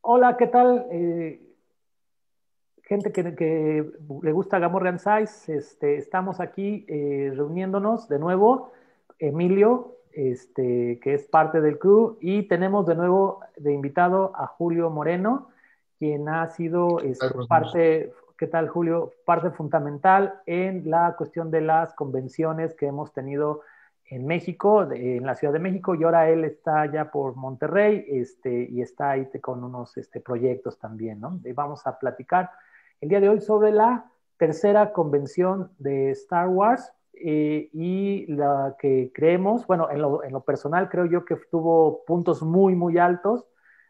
Hola, ¿qué tal? Gente que le gusta Gamorrean Size, estamos aquí reuniéndonos de nuevo. Emilio, que es parte del crew, y tenemos de nuevo de invitado a Julio Moreno, quien ha sido parte, ¿qué tal, Julio? Parte fundamental en la cuestión de las convenciones que hemos tenido en México, en la Ciudad de México, y ahora él está ya por Monterrey, y está ahí con unos proyectos también, ¿no? Y vamos a platicar el día de hoy sobre la tercera convención de Star Wars, y la que creemos, bueno, en lo personal creo yo que tuvo puntos muy, muy altos,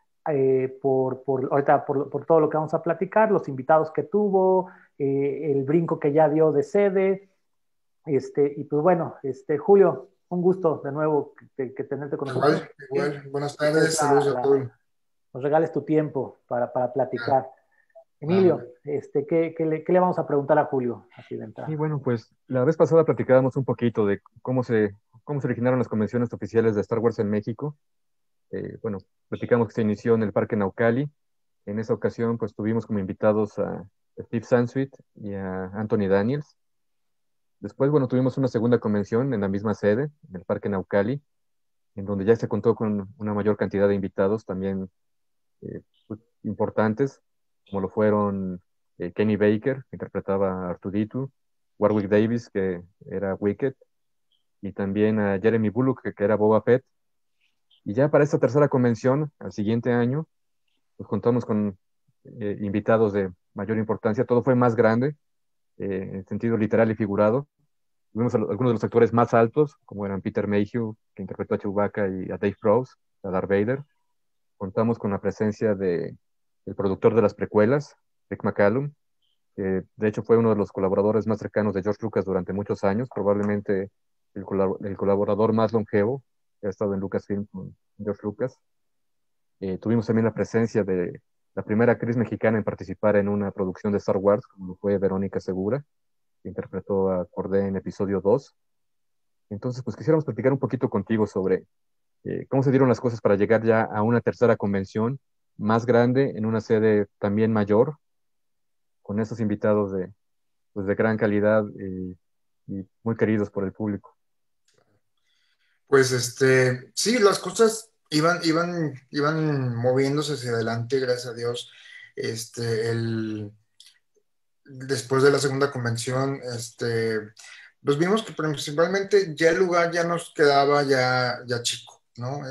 ahorita por todo lo que vamos a platicar, los invitados que tuvo, el brinco que ya dio de sede, y pues bueno, Julio, un gusto de nuevo que tenerte con nosotros, Igual, que igual. Buenas nos des tardes, saludos a todos. nos regales tu tiempo para Claro, platicar. claro. Emilio, ¿qué le vamos a preguntar a Julio? Así de Y entrada. bueno, pues la vez pasada platicábamos un poquito de cómo se originaron las convenciones oficiales de Star Wars en México. Bueno, platicamos que se inició en el Parque Naucali. En esa ocasión, pues tuvimos como invitados a Steve Sansweet y a Anthony Daniels. Después, bueno, tuvimos una segunda convención en la misma sede, en el Parque Naucali, en donde ya se contó con una mayor cantidad de invitados también pues, importantes, como lo fueron Kenny Baker, que interpretaba a Artuditu, Warwick Davis, que era Wicket, y también a Jeremy Bulloch, que era Boba Fett. Y ya para esta tercera convención, al siguiente año, pues contamos con invitados de mayor importancia. Todo fue más grande, en sentido literal y figurado. Tuvimos algunos de los actores más altos, como eran Peter Mayhew, que interpretó a Chewbacca, y a Dave Prowse, a Darth Vader. Contamos con la presencia del productor de las precuelas, Rick McCallum, que de hecho fue uno de los colaboradores más cercanos de George Lucas durante muchos años, probablemente el colaborador más longevo que ha estado en Lucasfilm con George Lucas. Tuvimos también la presencia de la primera actriz mexicana en participar en una producción de Star Wars, como lo fue Verónica Segura, que interpretó a Cordé en episodio 2. Entonces, pues quisiéramos platicar un poquito contigo sobre cómo se dieron las cosas para llegar ya a una tercera convención más grande, en una sede también mayor, con esos invitados pues, de gran calidad y muy queridos por el público. Pues sí, las cosas iban moviéndose hacia adelante, gracias a Dios. Después de la segunda convención, pues vimos que principalmente ya el lugar ya nos quedaba ya chico, ¿no?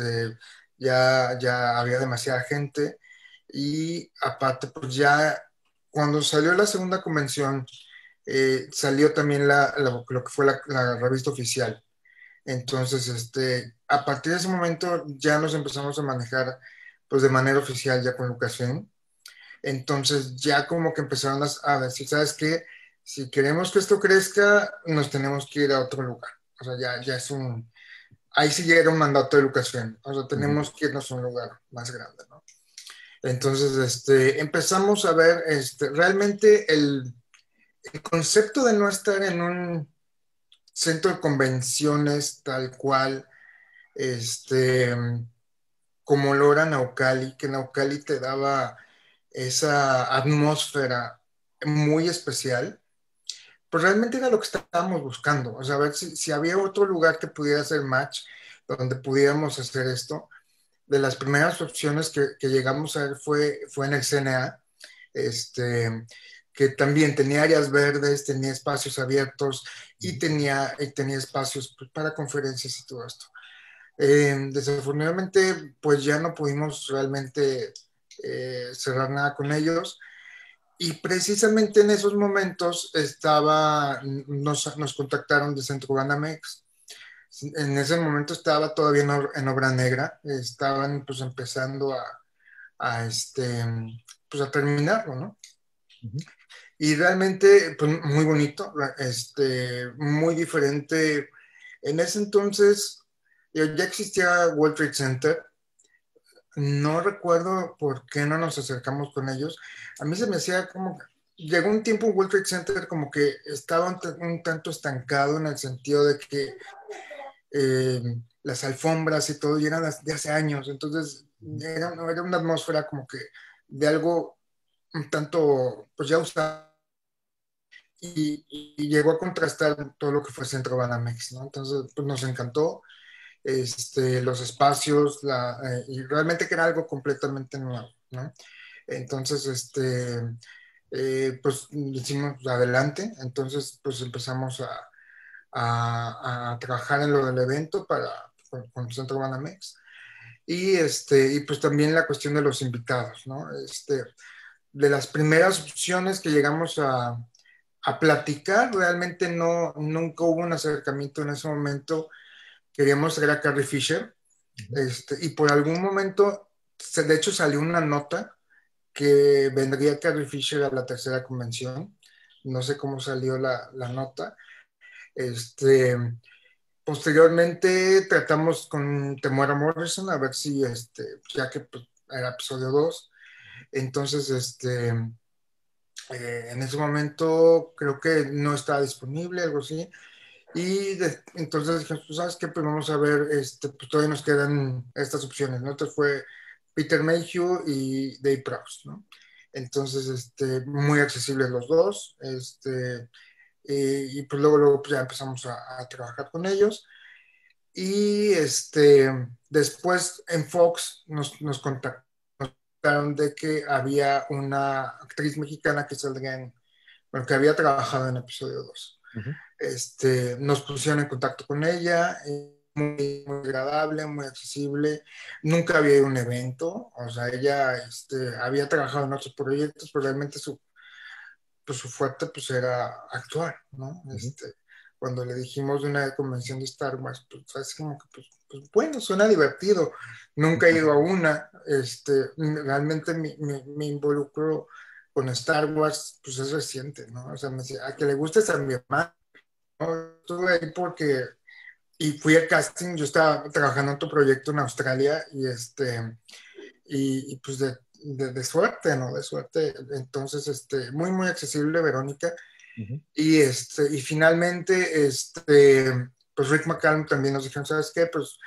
Ya había demasiada gente y aparte, pues ya cuando salió la segunda convención, salió también lo que fue la revista oficial. Entonces, a partir de ese momento ya nos empezamos a manejar pues de manera oficial ya con Lucasfilm. Entonces ya como que empezaron a decir, ¿sabes qué? Si queremos que esto crezca, nos tenemos que ir a otro lugar. O sea, ya es ahí sí ya era un mandato de Lucasfilm. O sea, Ujú. tenemos que irnos a un lugar más grande, ¿no? Entonces, empezamos a ver, realmente el concepto de no estar en un centro de convenciones tal cual, este, como lo era Naucali, que Naucali te daba esa atmósfera muy especial, pues realmente era lo que estábamos buscando, o sea, a ver si había otro lugar que pudiera hacer match, donde pudiéramos hacer esto. De las primeras opciones que llegamos a ver fue en el CNA, que también tenía áreas verdes, tenía espacios abiertos y tenía espacios pues, para conferencias y todo esto. Desafortunadamente, pues ya no pudimos realmente cerrar nada con ellos. Y precisamente en esos momentos nos contactaron de Centro Banamex. En ese momento estaba todavía en obra negra, estaban pues empezando a pues a terminarlo, ¿no? Ujú. Y realmente, pues muy bonito, muy diferente. En ese entonces ya existía World Trade Center. No recuerdo por qué no nos acercamos con ellos. A mí se me hacía como, llegó un tiempo en World Trade Center como que estaba un tanto estancado en el sentido de que eh, las alfombras y todo, y eran de hace años, entonces era una atmósfera como que de algo un tanto, pues ya usado, y llegó a contrastar todo lo que fue Centro Banamex, ¿no? Entonces, pues nos encantó los espacios, y realmente que era algo completamente nuevo, ¿no? Entonces, pues decimos adelante, entonces pues empezamos a trabajar en lo del evento con Centro Banamex y pues también la cuestión de los invitados, ¿no? De las primeras opciones que llegamos a platicar, realmente nunca hubo un acercamiento en ese momento. Queríamos traer a Carrie Fisher, y por algún momento, de hecho salió una nota que vendría Carrie Fisher a la tercera convención. No sé cómo salió la nota. Este, Posteriormente tratamos con Temuera Morrison a ver si, ya que pues, era episodio 2, entonces, en ese momento creo que no estaba disponible, algo así. Entonces dijimos, pues, ¿sabes qué? Pues vamos a ver, pues todavía nos quedan estas opciones, ¿no? Entonces fue Peter Mayhew y Dave Prowse, ¿no? Entonces, muy accesibles los dos, y pues luego pues ya empezamos a trabajar con ellos. Y después en Fox nos contactaron de que había una actriz mexicana que saldría bueno, que había trabajado en episodio 2. Ujú. Nos pusieron en contacto con ella, muy agradable, muy accesible. Nunca había ido a un evento, o sea, ella había trabajado en otros proyectos, pero realmente su fuerte pues era actuar, ¿no? Ujú. Cuando le dijimos de una convención de Star Wars, pues así como que, pues, bueno, suena divertido. Nunca he ido a una, realmente me involucro con Star Wars, pues es reciente, ¿no? O sea, me decía, a que le gustes a mi hermano, ¿no? Estuve ahí y fui al casting, yo estaba trabajando en otro proyecto en Australia, y pues de suerte, ¿no? De suerte. Entonces, muy accesible, Verónica. Ujú. Y finalmente, pues Rick McCallum también nos dijeron, ¿sabes qué? Pues,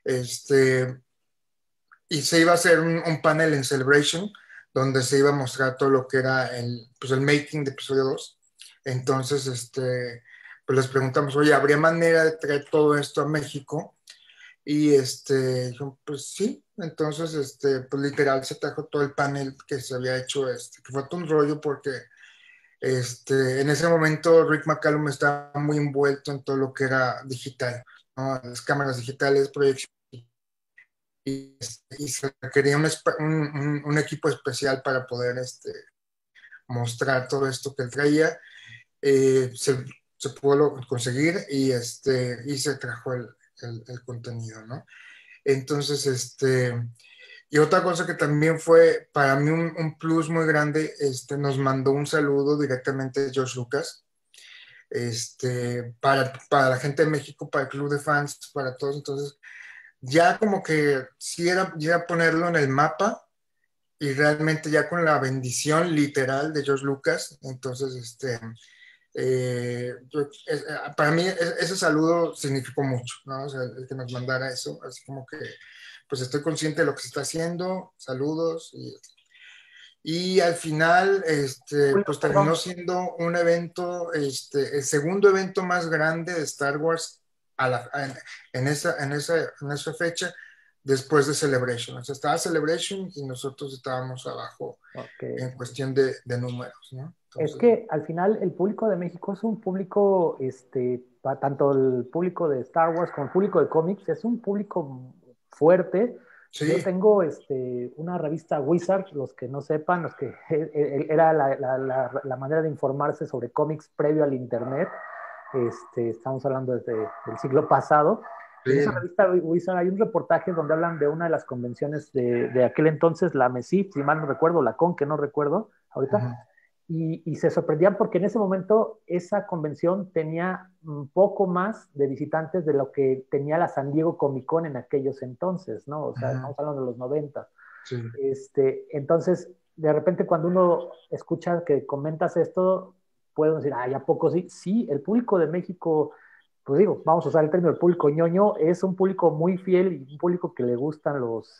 y se iba a hacer un panel en Celebration, donde se iba a mostrar todo lo que era pues el making de episodio 2. Entonces, pues les preguntamos, oye, ¿habría manera de traer todo esto a México? Y dijo, pues sí, entonces, pues literal se trajo todo el panel que se había hecho, que fue todo un rollo porque en ese momento Rick McCallum estaba muy envuelto en todo lo que era digital, ¿no? Las cámaras digitales, proyección, y se requería un equipo especial para poder mostrar todo esto que él traía. Se pudo conseguir y se trajo el contenido, ¿no? Entonces, y otra cosa que también fue para mí un plus muy grande, nos mandó un saludo directamente de George Lucas, para la gente de México, para el club de fans, para todos. Entonces, ya como que sí era ya ponerlo en el mapa y realmente ya con la bendición literal de George Lucas. Entonces, para mí ese saludo significó mucho, ¿no? O sea, el que nos mandara eso, así como que, pues estoy consciente de lo que se está haciendo, saludos, y al final, Julio, pues terminó perdón, siendo un evento, el segundo evento más grande de Star Wars en esa fecha, después de Celebration. O sea, estaba Celebration y nosotros estábamos abajo ok. en cuestión de números, ¿no? Es Entonces, que al final el público de México es un público, tanto el público de Star Wars como el público de cómics, es un público fuerte. Yo sí, tengo una revista Wizard, los que no sepan, los que era la manera de informarse sobre cómics previo al Internet. Estamos hablando desde el siglo pasado. En sí, esa revista Wizard hay un reportaje donde hablan de una de las convenciones de aquel entonces, la MESI, si mal no recuerdo, la CON, que no recuerdo ahorita, ujú, y se sorprendían porque en ese momento esa convención tenía un poco más de visitantes de lo que tenía la San Diego Comic Con en aquellos entonces, ¿no? O sea, ujú, estamos hablando de los 90. sí, Entonces, de repente cuando uno escucha que comentas esto, pueden decir, ay, ¿a poco sí? Sí, el público de México pues digo, vamos a usar el término del público ñoño, es un público muy fiel y un público que le gustan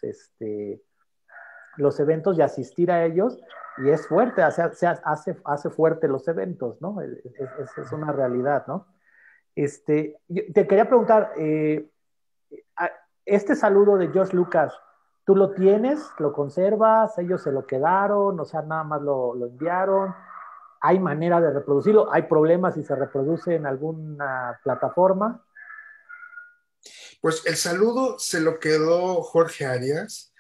los eventos y asistir a ellos, y es fuerte, hace fuerte los eventos, ¿no? Es una realidad, ¿no? Yo te quería preguntar, este saludo de George Lucas, ¿tú lo tienes? ¿Lo conservas? ¿Ellos se lo quedaron? O sea, nada más lo enviaron. ¿Hay manera de reproducirlo? ¿Hay problemas si se reproduce en alguna plataforma? Pues el saludo se lo quedó Jorge Arias.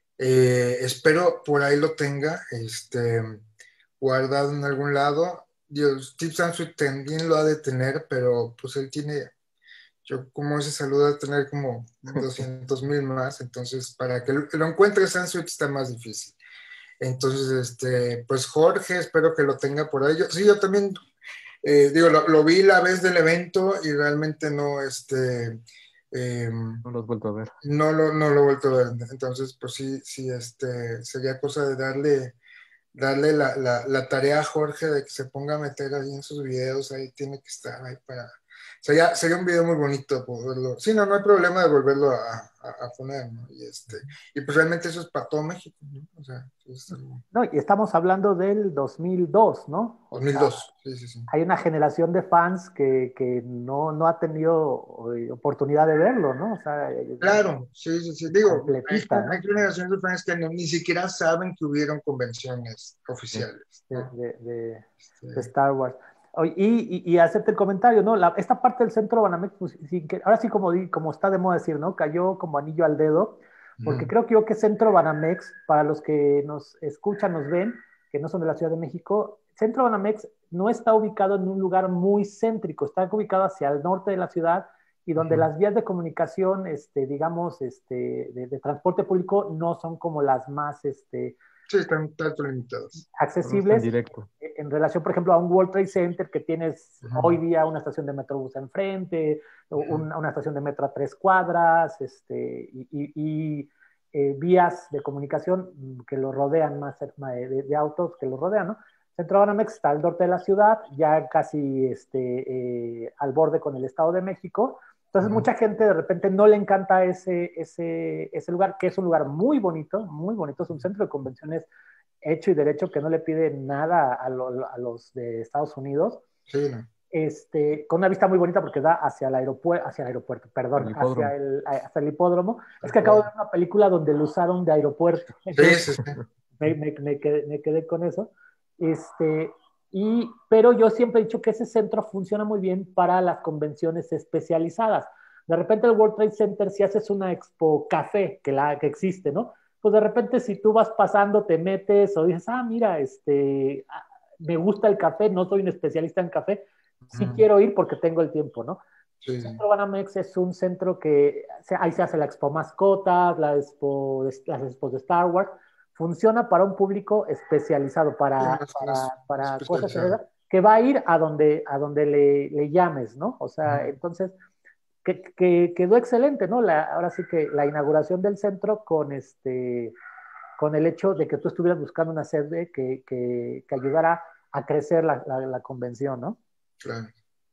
Espero por ahí lo tenga guardado en algún lado. Dios, Steve Sansweet también lo ha de tener, pero pues él tiene, yo como ese saludo de tener como 200,000 más, entonces para que lo encuentre Sansweet está más difícil. Entonces, pues Jorge, espero que lo tenga por ahí. Sí, yo también, digo, lo vi la vez del evento y realmente no, No lo has vuelto a ver. no lo he vuelto a ver. Entonces, pues sí, sí, sería cosa de darle la tarea a Jorge de que se ponga a meter ahí en sus videos, ahí tiene que estar ahí para... Sería un video muy bonito poderlo... Sí, no hay problema de volverlo a poner, ¿no? Y pues realmente eso es para todo México, ¿no? O sea, es algo... No, y estamos hablando del 2002, ¿no? O sea, 2002, sí, sí, sí. hay una generación de fans que no ha tenido oportunidad de verlo, ¿no? O sea, Claro, sí, sí, sí. Digo, completita, hay ¿no? generaciones de fans que ni siquiera saben que hubieron convenciones Sí. oficiales, De, ¿no? de- de- de Este, Star Wars. Oye, y hacerte el comentario, ¿no? Esta parte del centro Banamex, pues, ahora sí como está de moda decir, ¿no? Cayó como anillo al dedo, porque ujú, creo que yo que Centro Banamex, para los que nos escuchan, nos ven, que no son de la Ciudad de México, Centro Banamex no está ubicado en un lugar muy céntrico, está ubicado hacia el norte de la ciudad y donde ujú. las vías de comunicación, digamos, de transporte público no son como las más, Sí, están tanto limitados. No es tan accesibles directo. en relación, por ejemplo, a un World Trade Center que tienes hoy Ujú, día una estación de Metrobús enfrente, ujú. una estación de metro a 3 cuadras, vías de comunicación que lo rodean más de autos que lo rodean, ¿no? Centro Banamex está al norte de la ciudad, ya casi al borde con el Estado de México. Entonces, Ujú. mucha gente de repente no le encanta ese lugar, que es un lugar muy bonito, es un centro de convenciones hecho y derecho que no le pide nada a los de Estados Unidos, Sí, no. con una vista muy bonita porque da hacia el aeropuerto, El perdón, hipódromo. hacia el hipódromo. Es Tal que acabo de cual. ver una película donde lo usaron de aeropuerto, Sí, entonces sí, sí. me quedé con eso. Pero yo siempre he dicho que ese centro funciona muy bien para las convenciones especializadas. De repente el World Trade Center, si haces una expo café, que existe, ¿no? Pues de repente si tú vas pasando, te metes o dices, mira, me gusta el café, no soy un especialista en café, sí Ujú. quiero ir porque tengo el tiempo, ¿no? Sí, sí. Centro Banamex es un centro que ahí se hace la Expo Mascotas, las expos de Star Wars. Funciona para un público especializado, Sí, más para cosas especializado. que va a ir a donde le llames, ¿no? O sea, Ujú. entonces que quedó excelente, ¿no? Ahora sí que la inauguración del centro con el hecho de que tú estuvieras buscando una sede que ayudara a crecer la convención, ¿no? Claro.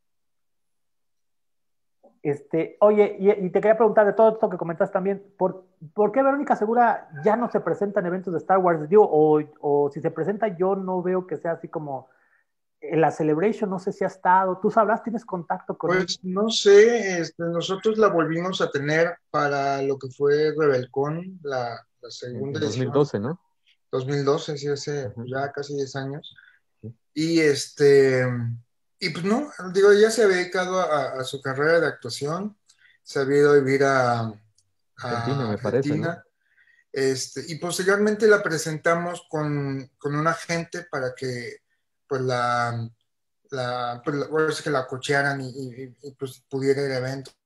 Oye, y te quería preguntar de todo esto que comentas también, ¿por qué Verónica Segura ya no se presenta en eventos de Star Wars? Digo, o si se presenta, yo no veo que sea así como en la Celebration, no sé si ha estado, tú sabrás, tienes contacto con ella. Pues no sé, nosotros la volvimos a tener para lo que fue Rebelcon, la segunda En edición, 2012, ¿no? 2012, sí, hace Ajá. ya casi 10 años. Sí. Y y pues no, digo, ella se había dedicado a su carrera de actuación, se había ido a vivir Argentina, a me parece, ¿no? Argentina, y posteriormente la presentamos con un agente para que pues ahora sí que la cochearan pues pudiera ir a eventos.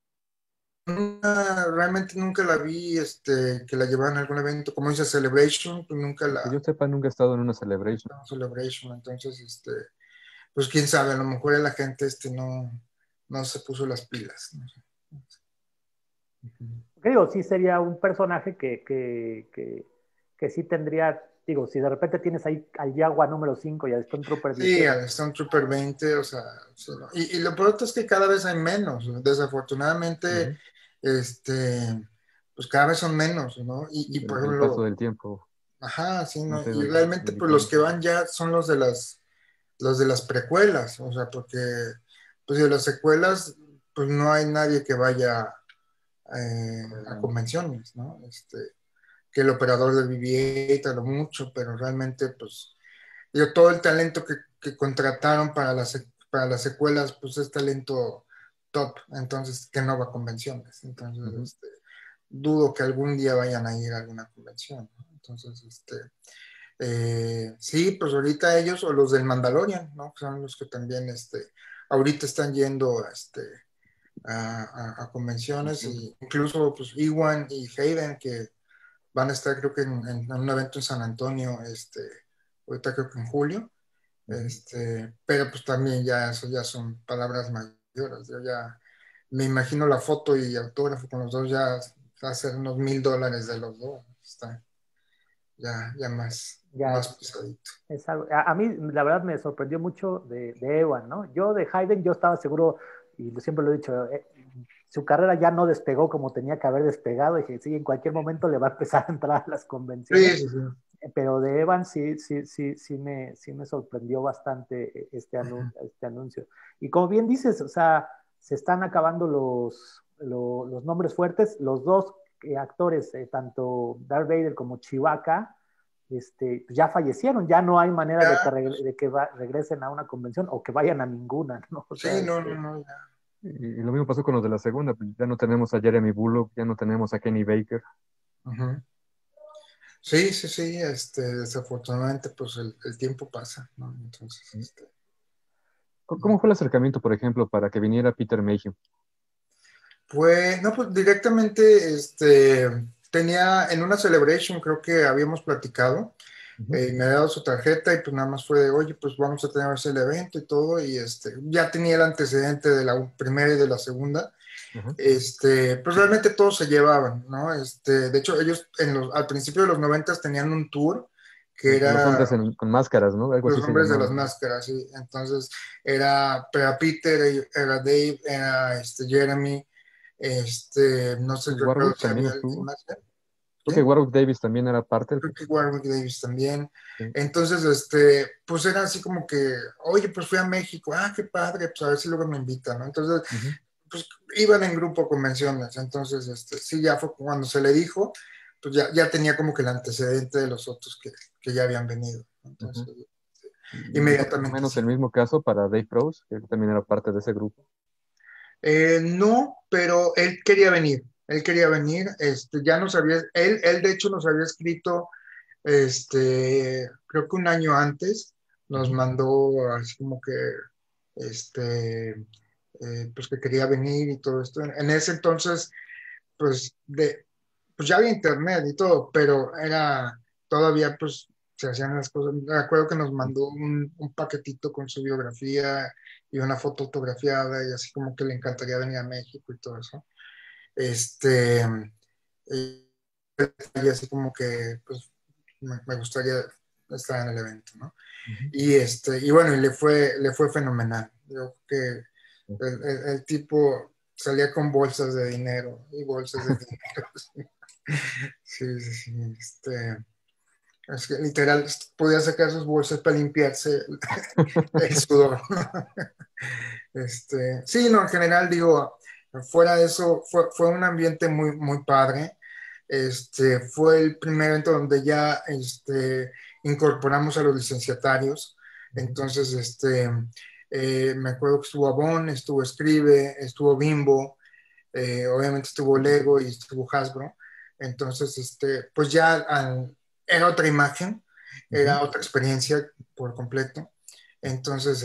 Realmente nunca la vi que la llevaran a algún evento, como dice Celebration, pues nunca Que yo sepa, nunca he estado en una celebration. Celebration, entonces pues quién sabe, a lo mejor la gente no se puso las pilas, no sé. Que digo, sí sería un personaje que sí tendría digo, si de repente tienes ahí al Jaguar número 5 y al Stormtrooper Sí, 10, al Stormtrooper 20, o sea, sí, ¿no? Y lo peor es que cada vez hay menos, ¿no? Desafortunadamente, este, pues cada vez son menos, ¿no? Y por El paso ejemplo, del tiempo ajá, sí, no ¿no? se Y realmente, pues los que van ya son los de las precuelas, o sea, porque, pues de las secuelas, pues no hay nadie que vaya a convenciones, ¿no? Que el operador de BB-8 a lo mucho, pero realmente, pues, digo, todo el talento que contrataron para las secuelas, pues es talento top, entonces, que no va a convenciones. Entonces, dudo que algún día vayan a ir a alguna convención, ¿no? Entonces, sí, pues ahorita ellos o los del Mandalorian, ¿no? Son los que también, ahorita están yendo, a convenciones, y incluso, pues, Iwan y Hayden, que van a estar, creo que en un evento en San Antonio, ahorita creo que en julio. Pero pues también ya eso ya son palabras mayores. Yo ya me imagino la foto y autógrafo con los dos, ya va a ser unos $1,000 de los dos. Está ya ya más pesadito. es algo, a mí la verdad me sorprendió mucho de Ewan, ¿no? Yo de Hayden, yo estaba seguro, y siempre lo he dicho, su carrera ya no despegó como tenía que haber despegado, y dije, sí, en cualquier momento le va a empezar a entrar a las convenciones, Sí, sí, sí. pero de Evan sí me sorprendió bastante este anuncio. Y como bien dices, o sea, se están acabando los nombres fuertes, los dos actores, tanto Darth Vader como Chewbacca, pues ya fallecieron, ya no hay manera de que, Ya, regresen a una convención o que vayan a ninguna, ¿no? O sea, sí, no, no, no, ya. y lo mismo pasó con los de la segunda, pues, ya no tenemos a Jeremy Bullock, ya no tenemos a Kenny Baker. Ujú. Sí, sí, sí, desafortunadamente, pues el tiempo pasa, ¿no? Entonces, ¿Cómo fue el acercamiento, por ejemplo, para que viniera Peter Mayhew? pues, no, pues directamente, tenía en una celebration, creo que habíamos platicado, me ha dado su tarjeta y pues nada más fue de, oye, pues vamos a tener el evento y todo, y ya tenía el antecedente de la primera y de la segunda. Ajá. Pues realmente todos se llevaban, ¿no? De hecho, ellos al principio de los 90 tenían un tour que Con los era hombres con máscaras, ¿no? Algo los así se nombres de las llamaba. máscaras, ¿sí? Entonces, era Peter, era Dave, era Jeremy, no sé, recuerdo Warwick si también había alguien estuvo. más, ¿eh? Creo que ¿Sí? Warwick Davis también era parte. Creo que Warwick Davis también. Sí. Entonces, pues era así como que, oye, pues fui a México, qué padre, pues a ver si luego me invitan, ¿no? Entonces, Ujú, pues iban en grupo a convenciones, entonces, sí, ya fue cuando se le dijo, pues ya tenía como que el antecedente de los otros que ya habían venido, ¿no? ujú. Entonces, Y fue más o inmediatamente menos sí. el mismo caso para Dave Rose, que también era parte de ese grupo. No, pero él quería venir, ya nos había, él de hecho nos había escrito, creo que un año antes, nos Ujú, mandó así como que, pues que quería venir y todo esto. En ese entonces, pues, pues ya había internet y todo, pero era todavía, pues, se hacían las cosas. Me acuerdo que nos mandó un paquetito con su biografía y una foto autografiada, y así como que le encantaría venir a México y todo eso. Este, y así como que, pues, me gustaría estar en el evento, ¿no? ujú. Y bueno, y le fue fenomenal. Yo creo que el tipo salía con bolsas de dinero y bolsas de dinero. Sí, sí, sí. Es que literal podía sacar sus bolsas para limpiarse el sudor. Sí, no, en general digo, fuera de eso, fue un ambiente muy, muy padre. Fue el primer evento donde ya incorporamos a los licenciatarios. Entonces, me acuerdo que estuvo Avon, estuvo Scribe, estuvo Bimbo, obviamente estuvo Lego y estuvo Hasbro. Entonces, pues ya era otra imagen, Ujú. era otra experiencia por completo. Entonces,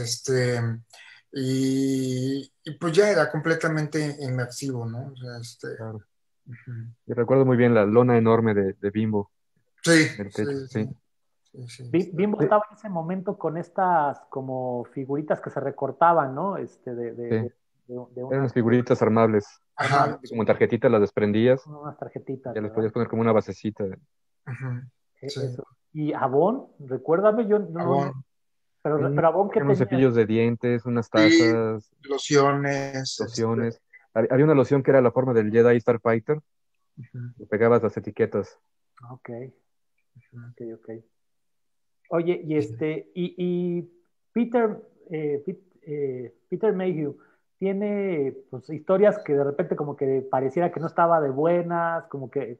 y pues ya era completamente inmersivo, ¿no? O sea, Claro. ujú. Y recuerdo muy bien la lona enorme de Bimbo Sí, en el sí, techo, sí, sí. sí, sí, Bimbo Sí, estaba en ese momento con estas como figuritas que se recortaban, ¿no? sí. De Eran unas unas figuritas armables. Ajá, armables, Y como tarjetitas las desprendías unas y tarjetitas, ya les ¿verdad? podías poner como una basecita. ujú, sí. Eso. ¿Y Avon? Recuérdame, yo Jabón, pero Avon, ¿qué Unos tenía? cepillos de dientes, unas y tazas, lociones, lociones. Había una loción que era la forma del Jedi Starfighter, ujú, y pegabas las etiquetas. Ok, ujú. ok, ok. Oye, y Peter, Peter Mayhew tiene pues historias que de repente como que pareciera que no estaba de buenas, como que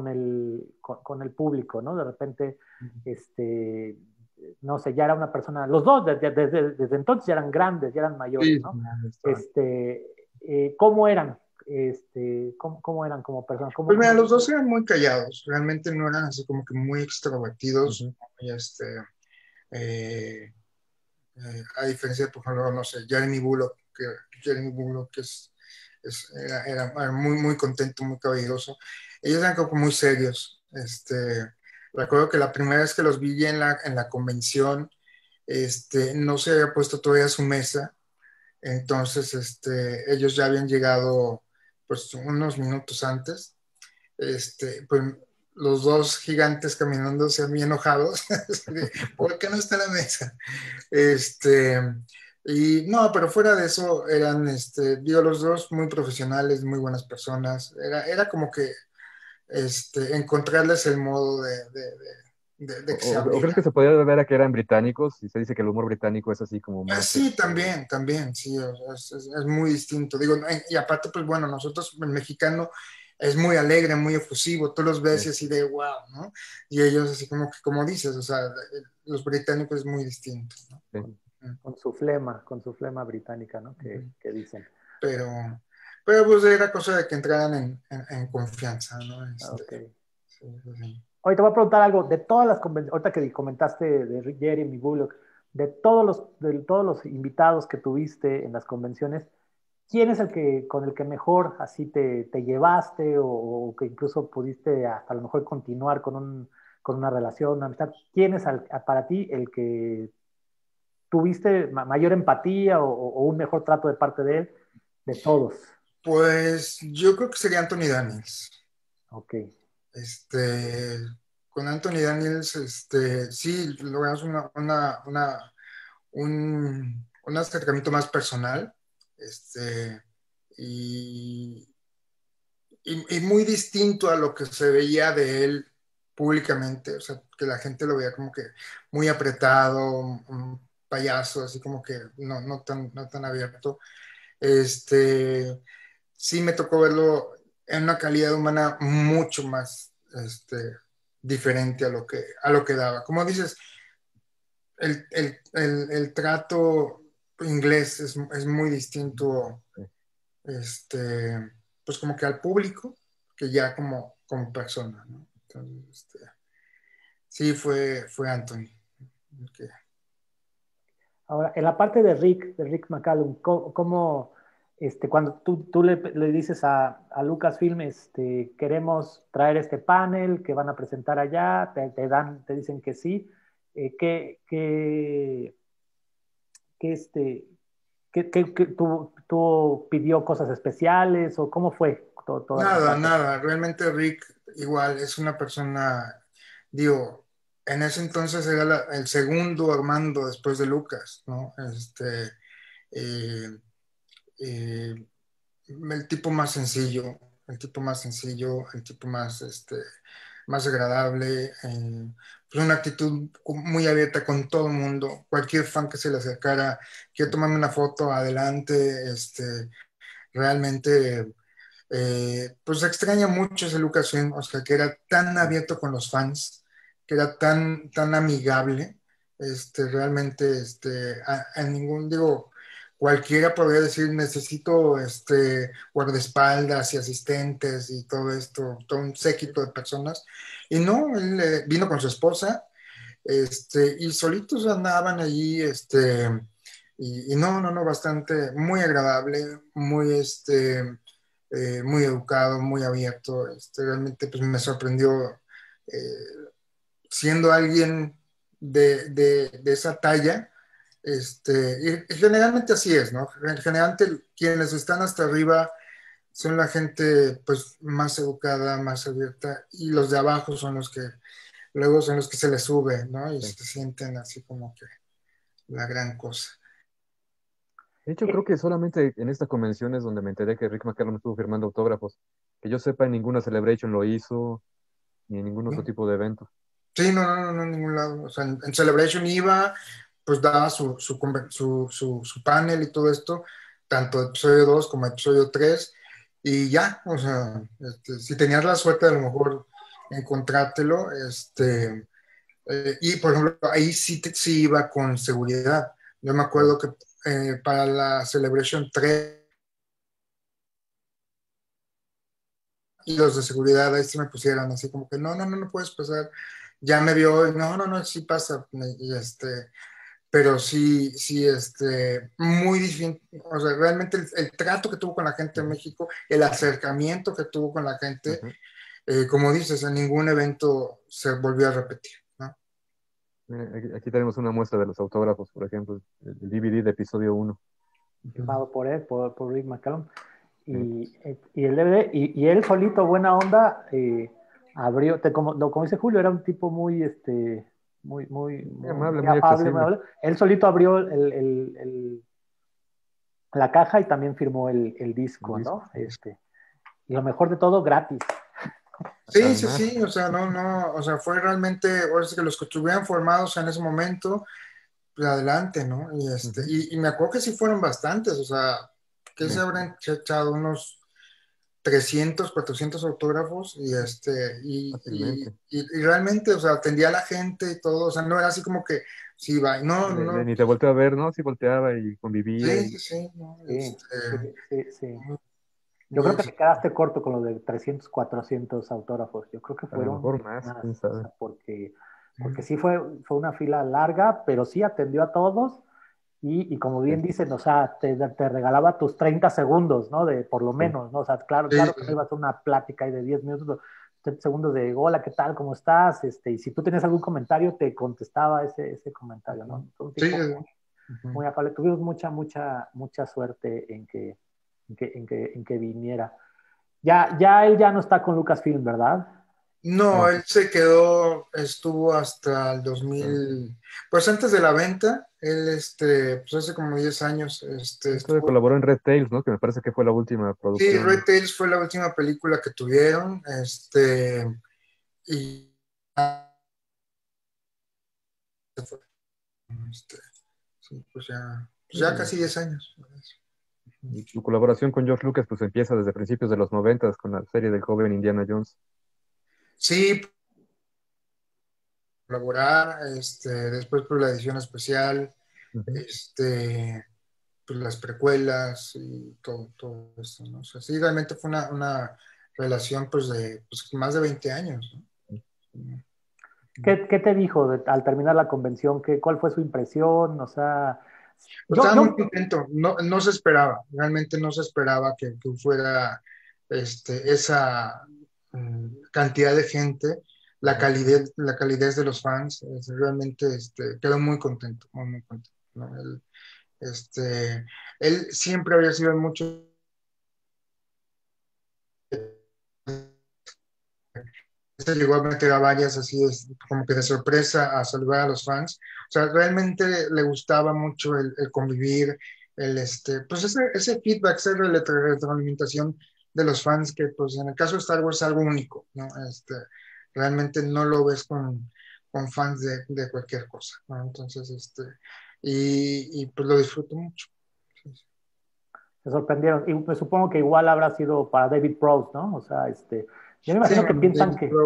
con el público, ¿no? De repente, este, no sé, ya era una persona, los dos desde entonces ya eran grandes, ya eran mayores, Sí, ¿no? no, está. Este, ¿Cómo eran? ¿Cómo eran como personas? Pues mira, los dos eran muy callados, realmente no eran así como que muy extrovertidos, Ujú. muy, eh, a diferencia de, por ejemplo, no sé, Jeremy Bullock que era muy, muy contento, muy caballeroso. Ellos eran como muy serios. Recuerdo que la primera vez que los vi en la convención, no se había puesto todavía su mesa, entonces ellos ya habían llegado pues unos minutos antes, pues los dos gigantes caminando, muy enojados, ¿por qué no está la mesa? Este, y no, pero fuera de eso eran, digo, los dos muy profesionales, muy buenas personas. Era como que encontrarles el modo de que se O crees que abrieran. se podía ver a que eran británicos? Y se dice que el humor británico es así como más, Sí, también, sí, o sea, es muy distinto. Digo, y aparte, pues bueno, nosotros, el mexicano es muy alegre, muy efusivo, tú los ves y así de wow, ¿no? Y ellos así como que, como dices, o sea, los británicos es muy distinto, ¿no? sí. con su flema británica, ¿no? Ujú. Que dicen. pero, pero pues era cosa de que entraran en confianza, ¿no? Ok. Sí, sí, sí. Hoy te voy a preguntar algo, de todas las convenciones, ahorita que comentaste de Jeremy Bullock, de todos los invitados que tuviste en las convenciones, ¿quién es el que con el que mejor así te llevaste o que incluso pudiste hasta a lo mejor continuar con una relación, una amistad? ¿Quién es para ti el que tuviste mayor empatía o un mejor trato de parte de él? De todos. Pues yo creo que sería Anthony Daniels. Ok. Este, con Anthony Daniels, sí, logramos un acercamiento más personal, este, y, y muy distinto a lo que se veía de él públicamente, o sea, que la gente lo veía como que muy apretado, un payaso, así como que no tan abierto. Este, sí me tocó verlo en una calidad humana mucho más diferente a lo que daba. Como dices, el trato inglés es muy distinto, pues como que al público, que ya como persona, ¿no? Entonces, sí, fue Anthony. que- Ahora, en la parte de Rick McCallum, cuando tú le dices a Lucasfilm, queremos traer este panel que van a presentar allá, te dicen que sí, ¿qué, este, qué tú pidió cosas especiales o cómo fue toda la Nada, parte? nada. Realmente Rick igual es una persona, digo, en ese entonces era el segundo Armando después de Lucas, ¿no? Eh, eh, el tipo más sencillo, el tipo más agradable, pues una actitud muy abierta con todo el mundo, cualquier fan que se le acercara, quiero tomarme una foto, adelante, realmente, pues extraña mucho ese Lucasfilm, o sea, que era tan abierto con los fans, que era tan amigable, realmente, a ningún, digo, cualquiera podría decir, necesito, guardaespaldas y asistentes y todo esto, todo un séquito de personas, y no, él vino con su esposa, y solitos andaban allí, y no, bastante, muy agradable, muy educado, muy abierto, realmente pues me sorprendió, eh, siendo alguien de esa talla, y generalmente así es, ¿no? Generalmente quienes están hasta arriba son la gente pues más educada, más abierta, y los de abajo son los que luego son los que se les sube, ¿no? Y Sí. se sienten así como que la gran cosa. De hecho, creo que solamente en esta convención es donde me enteré que Rick McCallum estuvo firmando autógrafos. Que yo sepa, en ninguna Celebration lo hizo, ni en ningún otro ¿No? tipo de evento. Sí, no, en ningún lado. O sea, en Celebration iba, pues daba su panel y todo esto, tanto episodio 2 como episodio 3 y ya, o sea, si tenías la suerte de a lo mejor encontrártelo, y por ejemplo, ahí sí iba con seguridad. Yo me Claro. acuerdo que para la Celebration 3 y los de seguridad ahí se me pusieron así como que no puedes pasar. Ya me vio, y no, sí pasa. Y pero sí, muy difícil, o sea, realmente el trato que tuvo con la gente de Ujú, México, el acercamiento que tuvo con la gente, ujú. como dices, en ningún evento se volvió a repetir, ¿no? Mira, aquí tenemos una muestra de los autógrafos, por ejemplo, el DVD de episodio 1. Firmado por él, por Rick McCallum. Sí. Y el DVD, y él solito, buena onda, abrió, como dice Julio, era un tipo muy, Muy amable, muy muy afable, muy accesible. amable. Él solito abrió la caja y también firmó el El disco, disco. ¿no? Y lo mejor de todo, gratis. Además, Sí, o sea, no, o sea, fue realmente, ahora sí que los que estuvieran formados en ese momento, pues adelante, ¿no? ujú, Y me acuerdo que sí fueron bastantes, o sea, que se sí, habrán echado unos 300 400 autógrafos fácilmente. y realmente, o sea, atendía a la gente y todo, o sea, no era así como que, sí, va, Ni te volteó a ver, ¿no? Sí volteaba y convivía. sí, sí, sí, no, Sí, sí, sí, sí. muy, Yo muy creo que te eficaz. quedaste corto con lo de 300 400 autógrafos. Yo creo que A lo fueron mejor más, más, quién o sabe. sea, porque sí fue una fila larga, pero sí atendió a todos y como Sí, bien dicen, o sea, te regalaba tus 30 segundos, ¿no? Por lo sí. menos, ¿no? O sea, claro, Sí, claro sí, que no sí. iba a ser una plática ahí de 10 minutos, pero 30 segundos de hola, ¿qué tal? ¿Cómo estás? Y si tú tenías algún comentario, te contestaba ese comentario, ¿no? Fue un Sí, tipo sí, muy, ujú. muy afable. Tuvimos mucha suerte en que viniera. Ya él ya no está con Lucasfilm, ¿verdad? No, No, él se quedó, estuvo hasta el ah, 2000, pues antes de la venta, él, pues hace como 10 años, él todavía estuvo. colaboró en Red Tails, ¿no? Que me parece que fue la última Sí, Red producción. Tails fue la última película que tuvieron, y se fue, este, sí, pues ya Y, casi 10 años. y su colaboración con George Lucas pues empieza desde principios de los 90 con la serie del joven Indiana Jones. Sí, colaborar, después por la edición especial, Ujú. pues las precuelas y todo eso, ¿no? O sea, sí, realmente fue una relación pues de pues, más de 20 años, ¿no? ¿Qué te dijo al terminar la convención? ¿Cuál fue su impresión? O sea, Pues yo, estaba muy yo, contento, no se esperaba, realmente no se esperaba que fuera esa cantidad de gente, Ujú. la calidez de los fans, realmente quedó muy contento, muy contento, ¿no? Él siempre había sido mucho se llegó a meter a varias así, como que de sorpresa a saludar a los fans. O sea, realmente le gustaba mucho el convivir, pues ese feedback, esa retroalimentación de los fans, que pues en el caso de Star Wars es algo único, ¿no? Realmente no lo ves con fans de cualquier cosa, ¿no? Entonces, y pues lo disfruto mucho. Sí, sí. se sorprendieron. Y me supongo que igual habrá sido para David Prowse, ¿no? O sea, yo me Sí, imagino que bueno, piensan que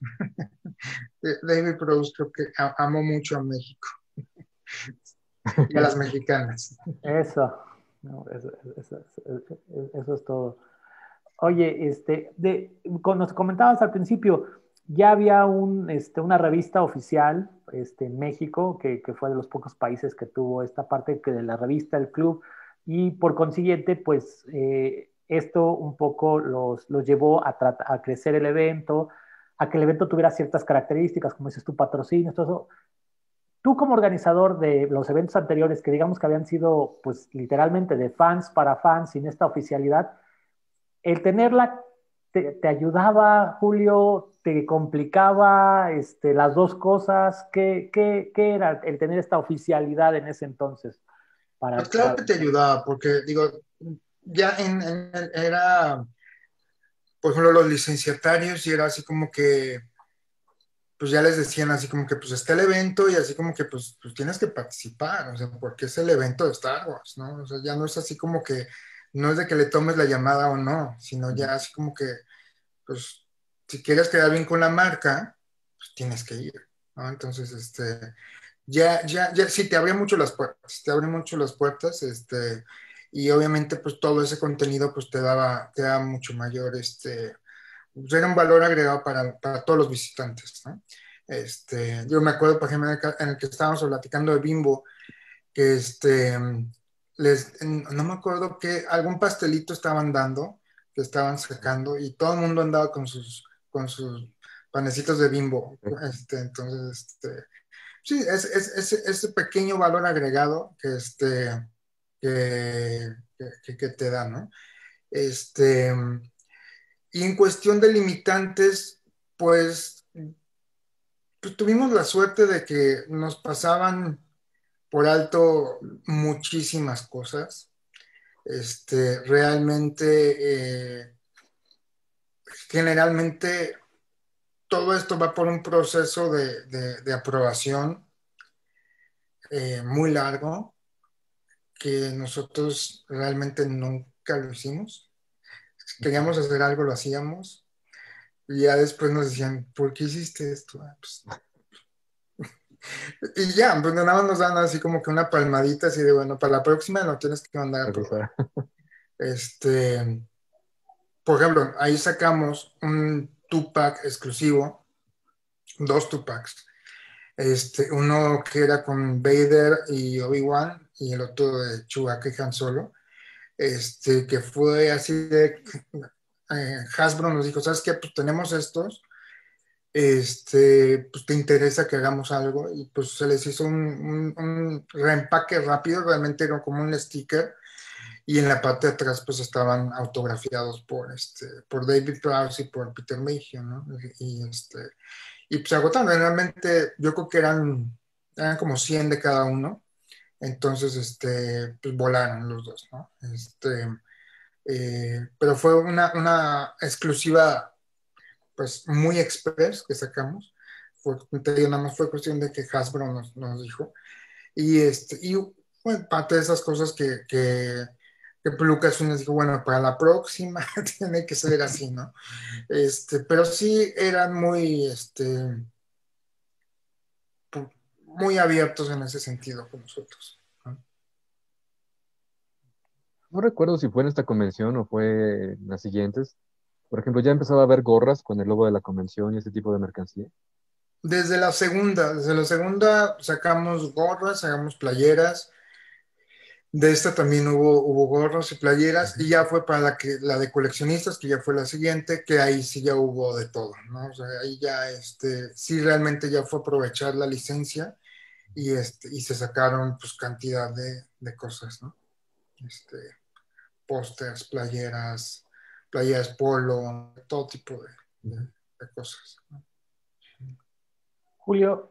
David Prowse creo que amó mucho a México y a las mexicanas. eso, no, eso es todo. Oye, nos comentabas al principio, ya había una revista oficial en México, que fue de los pocos países que tuvo esta parte que de la revista, el club, y por consiguiente, pues esto un poco los llevó a crecer el evento, a que el evento tuviera ciertas características, como dices tu patrocinio, todo eso. Tú como organizador de los eventos anteriores, que digamos que habían sido pues literalmente de fans para fans, sin esta oficialidad, el tenerla te ayudaba, Julio, te complicaba las dos cosas? ¿Qué era el tener esta oficialidad en ese entonces? Pues claro que te ayudaba, porque digo, ya era, por ejemplo, los licenciatarios y era así como que, pues ya les decían así como que pues está el evento y así como que pues tienes que participar, o sea, porque es el evento de Star Wars, ¿no? O sea, ya no es así como que, no es de que le tomes la llamada o no, sino ya así como que, pues, si quieres quedar bien con la marca, pues tienes que ir, ¿no? Entonces, ya, sí, te abría mucho las puertas, te abre mucho las puertas, y obviamente pues todo ese contenido pues te daba mucho mayor, pues, era un valor agregado para todos los visitantes, ¿no? Yo me acuerdo, por ejemplo, en el que estábamos platicando de Bimbo, que no me acuerdo que algún pastelito estaban dando, que estaban sacando, y todo el mundo andaba con sus panecitos de Bimbo, entonces, sí, es ese pequeño valor agregado que te da, ¿no? Y en cuestión de limitantes, pues, pues tuvimos la suerte de que nos pasaban por alto muchísimas cosas. Realmente, generalmente, todo esto va por un proceso de aprobación muy largo que nosotros realmente nunca lo hicimos. Si queríamos hacer algo, lo hacíamos. Y ya después nos decían, ¿por qué hiciste esto? Pues, y ya, pues nada más nos dan así como que una palmadita así de, bueno, para la próxima lo tienes que mandar a probar. Este, por ejemplo, ahí sacamos un two-pack exclusivo, dos two-packs. Uno que era con Vader y Obi-Wan y el otro de Chewbacca y Han Solo. Que fue así de Hasbro nos dijo, ¿sabes qué? Pues tenemos estos, pues te interesa que hagamos algo y pues se les hizo un reempaque rápido, realmente era como un sticker y en la parte de atrás pues estaban autografiados por David Prowse y por Peter Mayhew, ¿no? Y pues se agotaron, realmente yo creo que eran como 100 de cada uno, entonces pues volaron los dos, ¿no? Pero fue una exclusiva pues muy express que sacamos. Te digo, nada más fue cuestión de que Hasbro nos dijo. Y bueno, parte de esas cosas que Lucas nos dijo, bueno, para la próxima tiene que ser así, ¿no? Pero sí eran muy abiertos en ese sentido con nosotros, ¿no? No recuerdo si fue en esta convención o fue en las siguientes. Por ejemplo, ya empezaba a haber gorras con el logo de la convención y ese tipo de mercancía. Desde la segunda sacamos gorras, sacamos playeras. De esta también hubo gorros y playeras, y ya fue para la de coleccionistas, que ya fue la siguiente, que ahí sí ya hubo de todo, ¿no? O sea, ahí ya, sí realmente ya fue aprovechar la licencia y se sacaron pues cantidad de cosas, ¿no? Este, Pósters, playeras polo, todo tipo de cosas, ¿no? Julio,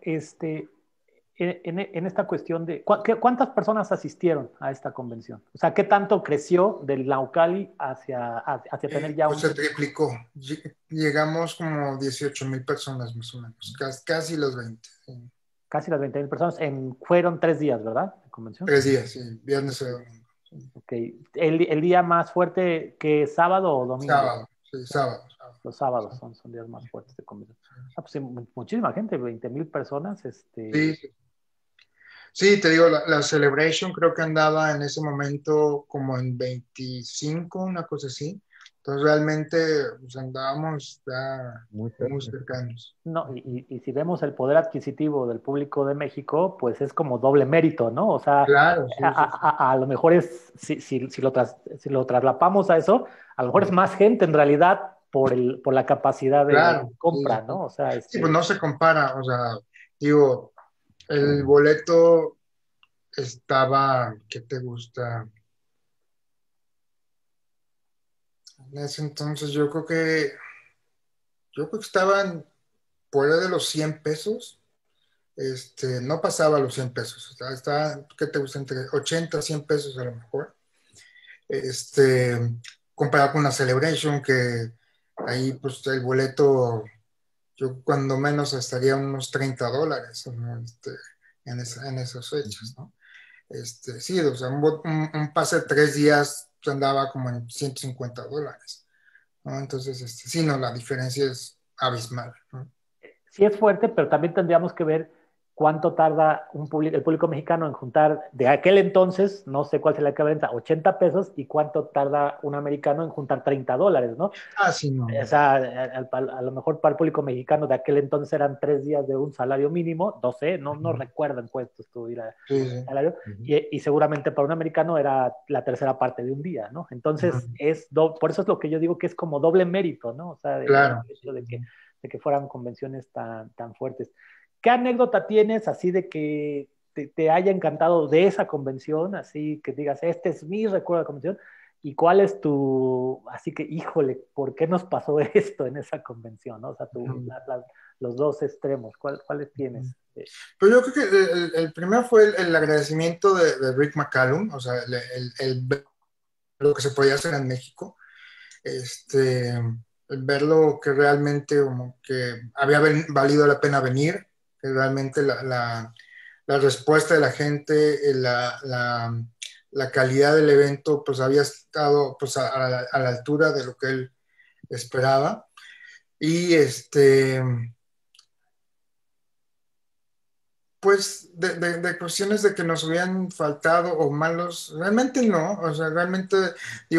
en esta cuestión de ¿cuántas personas asistieron a esta convención? O sea, ¿qué tanto creció del Naucali hacia tener ya Pues un se triplicó. Llegamos como 18,000 personas más o menos, casi los 20. Sí. casi las 20,000 personas? Fueron 3 días, ¿verdad? La convención. 3 días, sí, viernes y domingo. Sí. Ok. ¿El día más fuerte que sábado o domingo? Sábado, sí, sábado. Los sábados son días más fuertes de convención. Ah, pues sí, muchísima gente, 20,000 personas. Sí, sí. Sí, te digo, la Celebration creo que andaba en ese momento como en 25, una cosa así. Entonces realmente pues, andábamos ya Muy muy cerca. cercanos. No, y si vemos el poder adquisitivo del público de México, pues es como doble mérito, ¿no? O sea, Claro, sí, sí, sí. a lo mejor si lo traslapamos a eso, a lo mejor es más gente en realidad por la capacidad de Claro, sí, sí, compra, sí. ¿no? O sea, Sí, pues no se compara, o sea, digo, el boleto estaba, ¿qué te gusta? En ese entonces yo creo que yo creo que estaban por ahí de los 100 pesos, no pasaba los 100 pesos, o sea, estaba, ¿qué te gusta? Entre 80 a 100 pesos a lo mejor, este, comparado con una Celebration, que ahí pues el boleto, yo cuando menos estaría unos $30, ¿no? En esas fechas, ¿no? Sí, o sea, un pase de 3 días andaba como en $150, ¿no? Entonces, sí, no, la diferencia es abismal, ¿no? Sí es fuerte, pero también tendríamos que ver cuánto tarda el público mexicano en juntar de aquel entonces, no sé cuál será la equivalente, 80 pesos y cuánto tarda un americano en juntar $30, ¿no? Ah, sí, no. O sea, a lo mejor para el público mexicano de aquel entonces eran 3 días de un salario mínimo, no sé, no recuerdo en cuánto estuviera Sí, el sí. salario, y seguramente para un americano era la tercera parte de un día, ¿no? Entonces, por eso es lo que yo digo que es como doble mérito, ¿no? O sea, el Claro. hecho de que fueran convenciones tan fuertes. ¿Qué anécdota tienes así de que te haya encantado de esa convención? Así que digas, este es mi recuerdo de convención. ¿Y cuál es así que, híjole, ¿por qué nos pasó esto en esa convención? ¿No? O sea, los dos extremos, ¿cuáles tienes? Pero yo creo que el primero fue el agradecimiento de Rick McCallum, o sea, ver lo que se podía hacer en México, el verlo que realmente como que había valido la pena venir, que realmente la respuesta de la gente, la calidad del evento, pues había estado pues, a la altura de lo que él esperaba. Y pues de cuestiones de que nos hubieran faltado o malos, realmente no, o sea, realmente digo,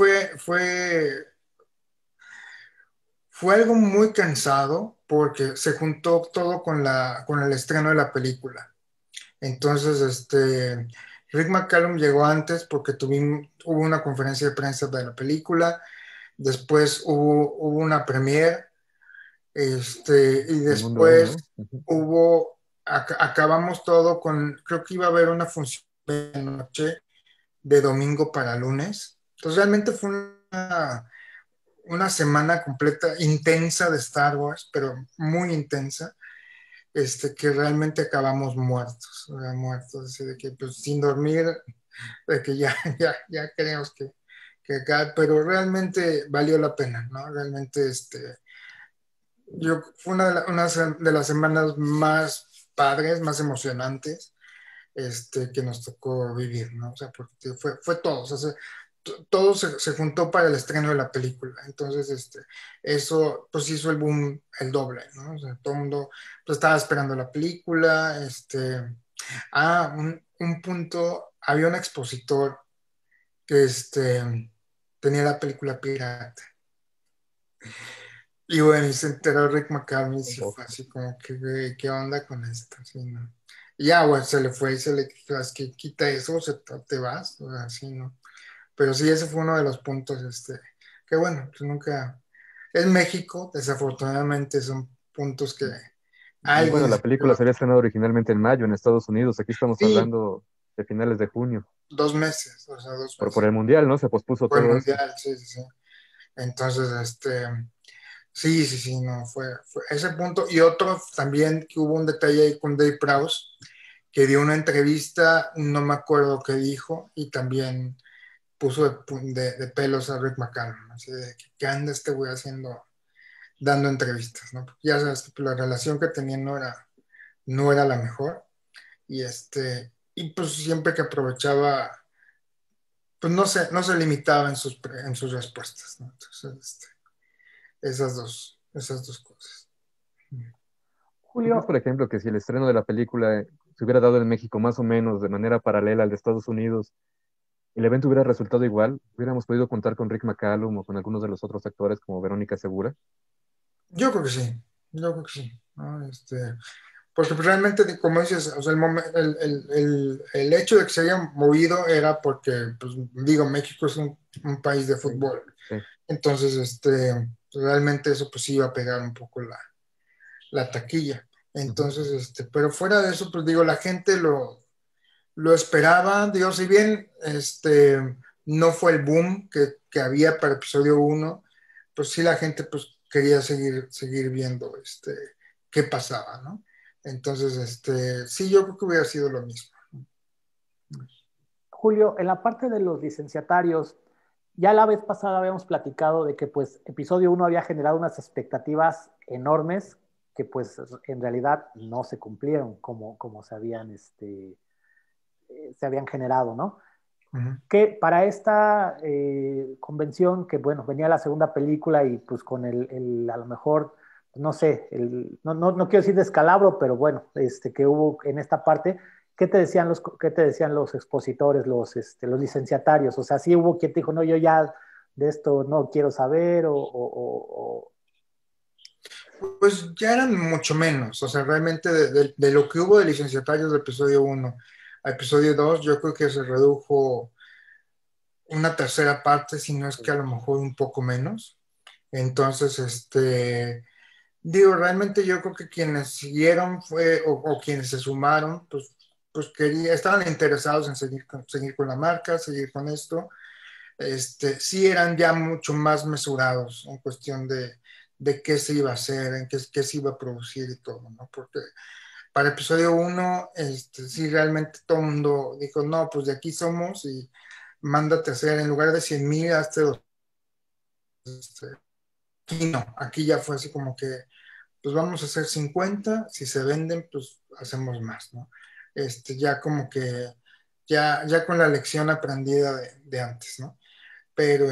fue algo muy cansado porque se juntó todo con el estreno de la película. Entonces, Rick McCallum llegó antes porque hubo una conferencia de prensa de la película, después hubo una premiere, y Segundo día, después ¿no? Ujú. acabamos todo creo que iba a haber una función de noche de domingo para lunes. Entonces realmente fue una semana completa, intensa de Star Wars, pero muy intensa, que realmente acabamos muertos, o sea, muertos, así de que pues sin dormir, de que ya, ya queremos que acabe, pero realmente valió la pena, ¿no? Realmente, fue una de las semanas más padres, más emocionantes, que nos tocó vivir, ¿no? O sea, porque fue todo, o sea, todo se juntó para el estreno de la película. Entonces, eso pues hizo el boom el doble, ¿no? O sea, todo el mundo pues, estaba esperando la película. Un punto, había un expositor que tenía la película pirata. Y bueno, y se enteró Rick McCallum y sí fue así como que, güey, ¿qué onda con esto? Así, ¿no? Y ya, bueno, se le fue y se le dijo, es que quita eso, te vas, o sea, así, ¿no? Pero sí, ese fue uno de los puntos, que bueno, pues nunca, en México, desafortunadamente son puntos que Y bueno, alguien la película se había estrenado originalmente en mayo en Estados Unidos. Aquí estamos sí, hablando de finales de junio. 2 meses, o sea, dos Por meses, el Mundial, ¿no? Se pospuso fue el todo esto. mundial, sí, sí, sí. Entonces, sí, sí, sí, no, fue ese punto. Y otro también que hubo un detalle ahí con Dave Prowse, que dio una entrevista, no me acuerdo qué dijo, y también puso de pelos a Rick McCallum, así de que ¿qué anda este güey haciendo, dando entrevistas, ¿no? Porque ya sabes que la relación que tenían no era la mejor, y pues siempre que aprovechaba, pues no se limitaba en sus respuestas, ¿no? Entonces, esas dos cosas. ¿Tú crees, Julio, por ejemplo, que si el estreno de la película se hubiera dado en México más o menos de manera paralela al de Estados Unidos, el evento hubiera resultado igual? ¿Hubiéramos podido contar con Rick McCallum o con algunos de los otros actores como Verónica Segura? Yo creo que sí, yo creo que sí, ¿no? Porque pues, realmente, como dices, o sea, el hecho de que se hayan movido era porque, pues, digo, México es un país de Sí, fútbol. sí. Entonces, realmente eso pues iba a pegar un poco la taquilla. Ujú. Entonces, pero fuera de eso, pues digo, la gente lo esperaba, digo, si bien no fue el boom que había para episodio 1, pues sí la gente pues quería seguir viendo qué pasaba, ¿no? Entonces, sí, yo creo que hubiera sido lo mismo. Julio, en la parte de los licenciatarios, ya la vez pasada habíamos platicado de que pues episodio uno había generado unas expectativas enormes que pues en realidad no se cumplieron como se habían generado, ¿no? Ujú. Que para esta convención, que bueno, venía la segunda película y pues con a lo mejor, no sé, no quiero decir descalabro, pero bueno, que hubo en esta parte, qué te decían los expositores, los licenciatarios? O sea, sí hubo quien te dijo, no, yo ya de esto no quiero saber, Pues ya eran mucho menos, o sea, realmente de lo que hubo de licenciatarios de episodio uno a episodio 2 yo creo que se redujo una tercera parte, si no es que a lo mejor un poco menos. Entonces, digo, realmente yo creo que quienes siguieron o quienes se sumaron, pues estaban interesados en seguir con la marca, seguir con esto. Sí eran ya mucho más mesurados en cuestión de qué se iba a hacer, en qué se iba a producir y todo, ¿no? Porque para episodio uno, sí realmente todo el mundo dijo, no, pues de aquí somos y mándate a hacer, en lugar de 100,000, hazte dos. Este, aquí no, aquí ya fue así como que pues vamos a hacer 50, si se venden, pues hacemos más, ¿no? Ya como que, ya con la lección aprendida de antes, ¿no? Pero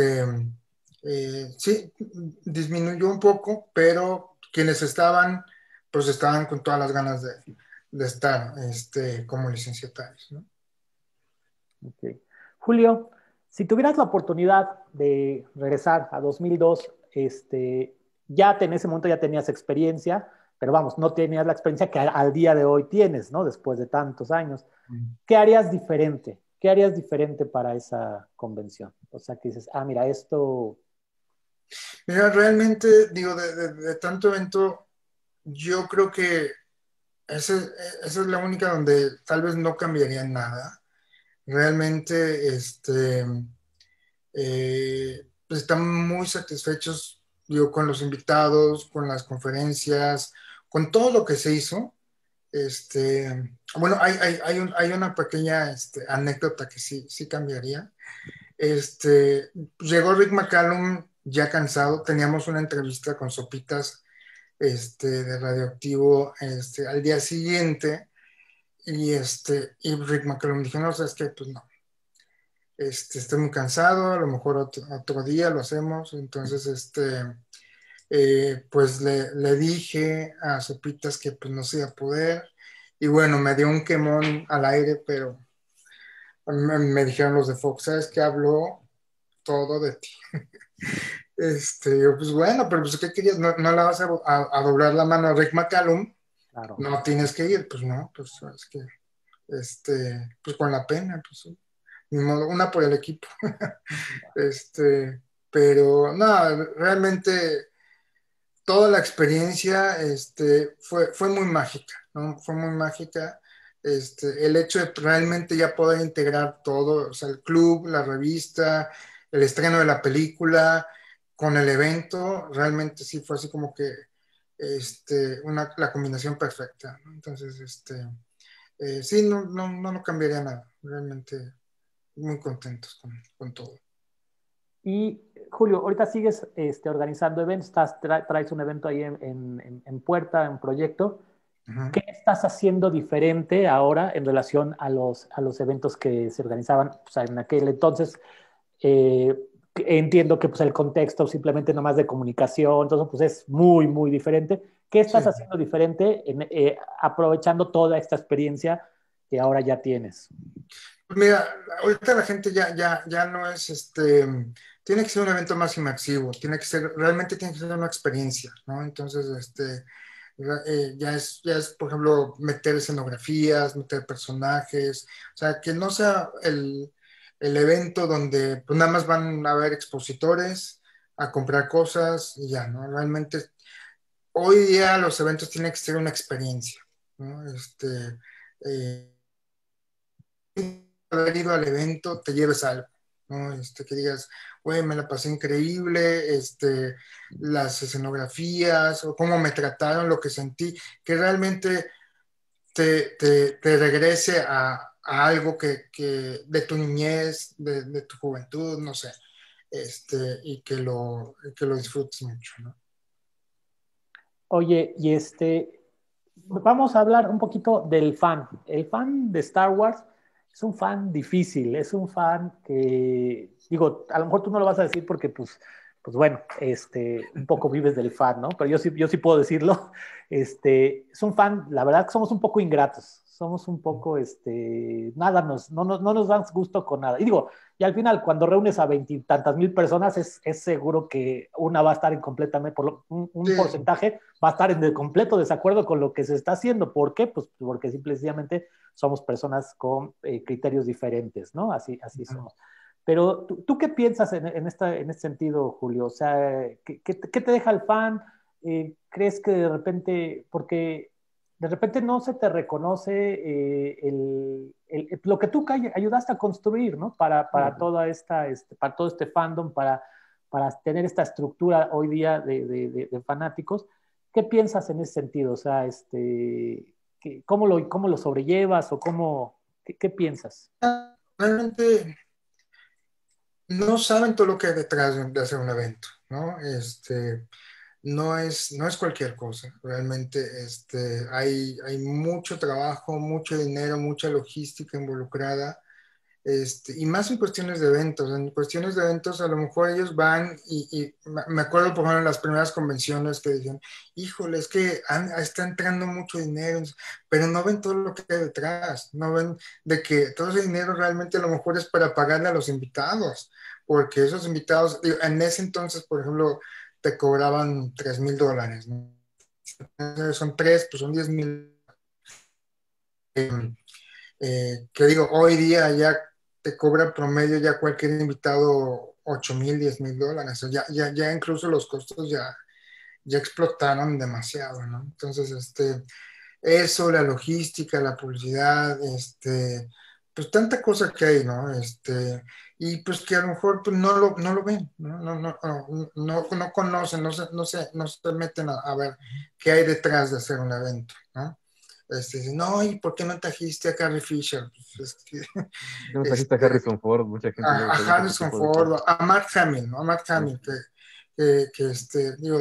sí, disminuyó un poco, pero quienes estaban, pues estaban con todas las ganas de estar como licenciatarios, ¿no? ok. Julio, si tuvieras la oportunidad de regresar a 2002, ya en ese momento ya tenías experiencia, pero vamos, no tenías la experiencia que al día de hoy tienes, ¿no? Después de tantos años. ¿Qué harías diferente? ¿Qué harías diferente para esa convención? O sea, que dices, ah, mira, esto, Mira, realmente, digo, de tanto evento, yo creo que esa, esa es la única donde tal vez no cambiaría nada. Realmente, pues están muy satisfechos, digo, con los invitados, con las conferencias, con todo lo que se hizo. Bueno, hay una pequeña anécdota que sí cambiaría. Llegó Rick McCallum ya cansado, teníamos una entrevista con Sopitas de Radioactivo al día siguiente y Rick McCallum dijo, no, sabes qué, pues no, estoy muy cansado, a lo mejor otro día lo hacemos, entonces pues le dije a Sopitas que pues no se iba a poder y bueno, me dio un quemón al aire, pero me dijeron los de Fox, ¿sabes qué? Habló todo de ti. Yo, pues bueno, pero pues ¿qué querías? No le vas a doblar la mano a Rick McCallum, claro. no tienes que ir, pues no, pues es que, pues con la pena, pues sí, ni modo, una por el equipo. Pero no, realmente toda la experiencia fue muy mágica, ¿no? Fue muy mágica. El hecho de realmente ya poder integrar todo, o sea, el club, la revista, el estreno de la película, con el evento, realmente sí fue así como que la combinación perfecta, ¿no? Entonces, sí, no cambiaría nada, realmente muy contentos con todo. Y Julio, ahorita sigues organizando eventos, traes un evento ahí en puerta, en proyecto. Ujú. ¿Qué estás haciendo diferente ahora en relación a los eventos que se organizaban, o sea, en aquel entonces? Eh, Entiendo que pues, el contexto simplemente nomás de comunicación, entonces pues es muy, muy diferente. ¿Qué Sí. estás haciendo diferente aprovechando toda esta experiencia que ahora ya tienes? Pues mira, ahorita la gente ya no es tiene que ser un evento más inmersivo, realmente tiene que ser una experiencia, ¿no? Entonces, ya es, por ejemplo, meter escenografías, meter personajes, o sea, que no sea el evento donde pues, nada más van a ver expositores, a comprar cosas y ya, ¿no? Realmente, hoy día los eventos tienen que ser una experiencia, ¿no? Eh, haber ido al evento te lleves algo, ¿no? Que digas, güey, me la pasé increíble, las escenografías, o cómo me trataron, lo que sentí, que realmente te regrese a algo que de tu niñez, de tu juventud, no sé, y que lo disfrutes mucho, ¿no? Oye, vamos a hablar un poquito del fan. El fan de Star Wars es un fan difícil, es un fan que, digo, a lo mejor tú no lo vas a decir porque, pues bueno, un poco vives del fan, ¿no? Pero yo sí puedo decirlo. Es un fan, la verdad que somos un poco ingratos, somos un poco, nada, no nos dan gusto con nada. Y digo, y al final, cuando reúnes a veintitantas mil personas, es seguro que una va a estar en completamente, un Sí, porcentaje va a estar en completo desacuerdo con lo que se está haciendo. ¿Por qué? Pues porque simplemente somos personas con criterios diferentes, ¿no? Así somos. Pero ¿tú qué piensas en este sentido, Julio? O sea, ¿qué te deja el fan? ¿Crees que de repente, porque de repente no se te reconoce lo que tú ayudaste a construir, ¿no? Para toda para todo este fandom, para tener esta estructura hoy día de fanáticos. ¿Qué piensas en ese sentido? O sea, ¿cómo lo sobrellevas o qué piensas? realmente no saben todo lo que hay detrás de hacer un evento, ¿no? No es cualquier cosa, realmente hay mucho trabajo, mucho dinero, mucha logística involucrada, y más en cuestiones de eventos. En cuestiones de eventos a lo mejor ellos van y me acuerdo por ejemplo en las primeras convenciones que decían, híjole, es que está entrando mucho dinero, pero no ven todo lo que hay detrás, no ven de que todo ese dinero realmente a lo mejor es para pagarle a los invitados, porque esos invitados, digo, en ese entonces, por ejemplo, te cobraban $3,000, ¿no? Son tres, pues son 10,000. Que digo, hoy día ya te cobra promedio ya cualquier invitado 8,000, $10,000. O ya incluso los costos ya explotaron demasiado, ¿no? Entonces, eso, la logística, la publicidad, pues tanta cosa que hay, ¿no? Y pues que a lo mejor pues, no lo ven, ¿no? No conocen, no se meten a ver qué hay detrás de hacer un evento, ¿no? No, ¿y por qué no trajiste a Carrie Fisher? Pues es que, No trajiste a este, Harrison Ford, mucha gente luego a pregunta ese Harrison tipo de cosas. Ford, a Mark Hamill, ¿no? A Mark Sí, Hamill, digo,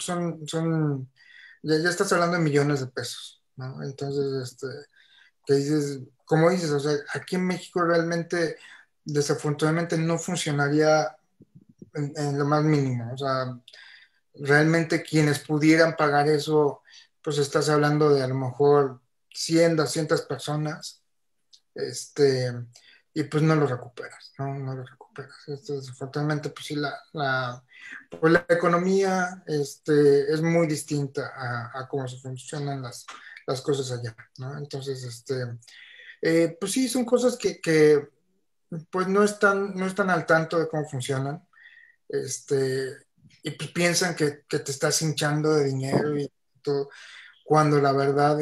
ya estás hablando de millones de pesos, ¿no? Entonces, que dices, como dices, o sea, aquí en México realmente, desafortunadamente, no funcionaría en lo más mínimo, o sea, realmente quienes pudieran pagar eso, pues estás hablando de a lo mejor 100, 200 personas, este, y pues no lo recuperas, ¿no? No lo recuperas. Desafortunadamente, pues sí, pues la economía, es muy distinta a cómo se funcionan las cosas allá, ¿no? Entonces, pues sí, son cosas que pues no están al tanto de cómo funcionan, este, y pues piensan que te estás hinchando de dinero y todo, cuando la verdad,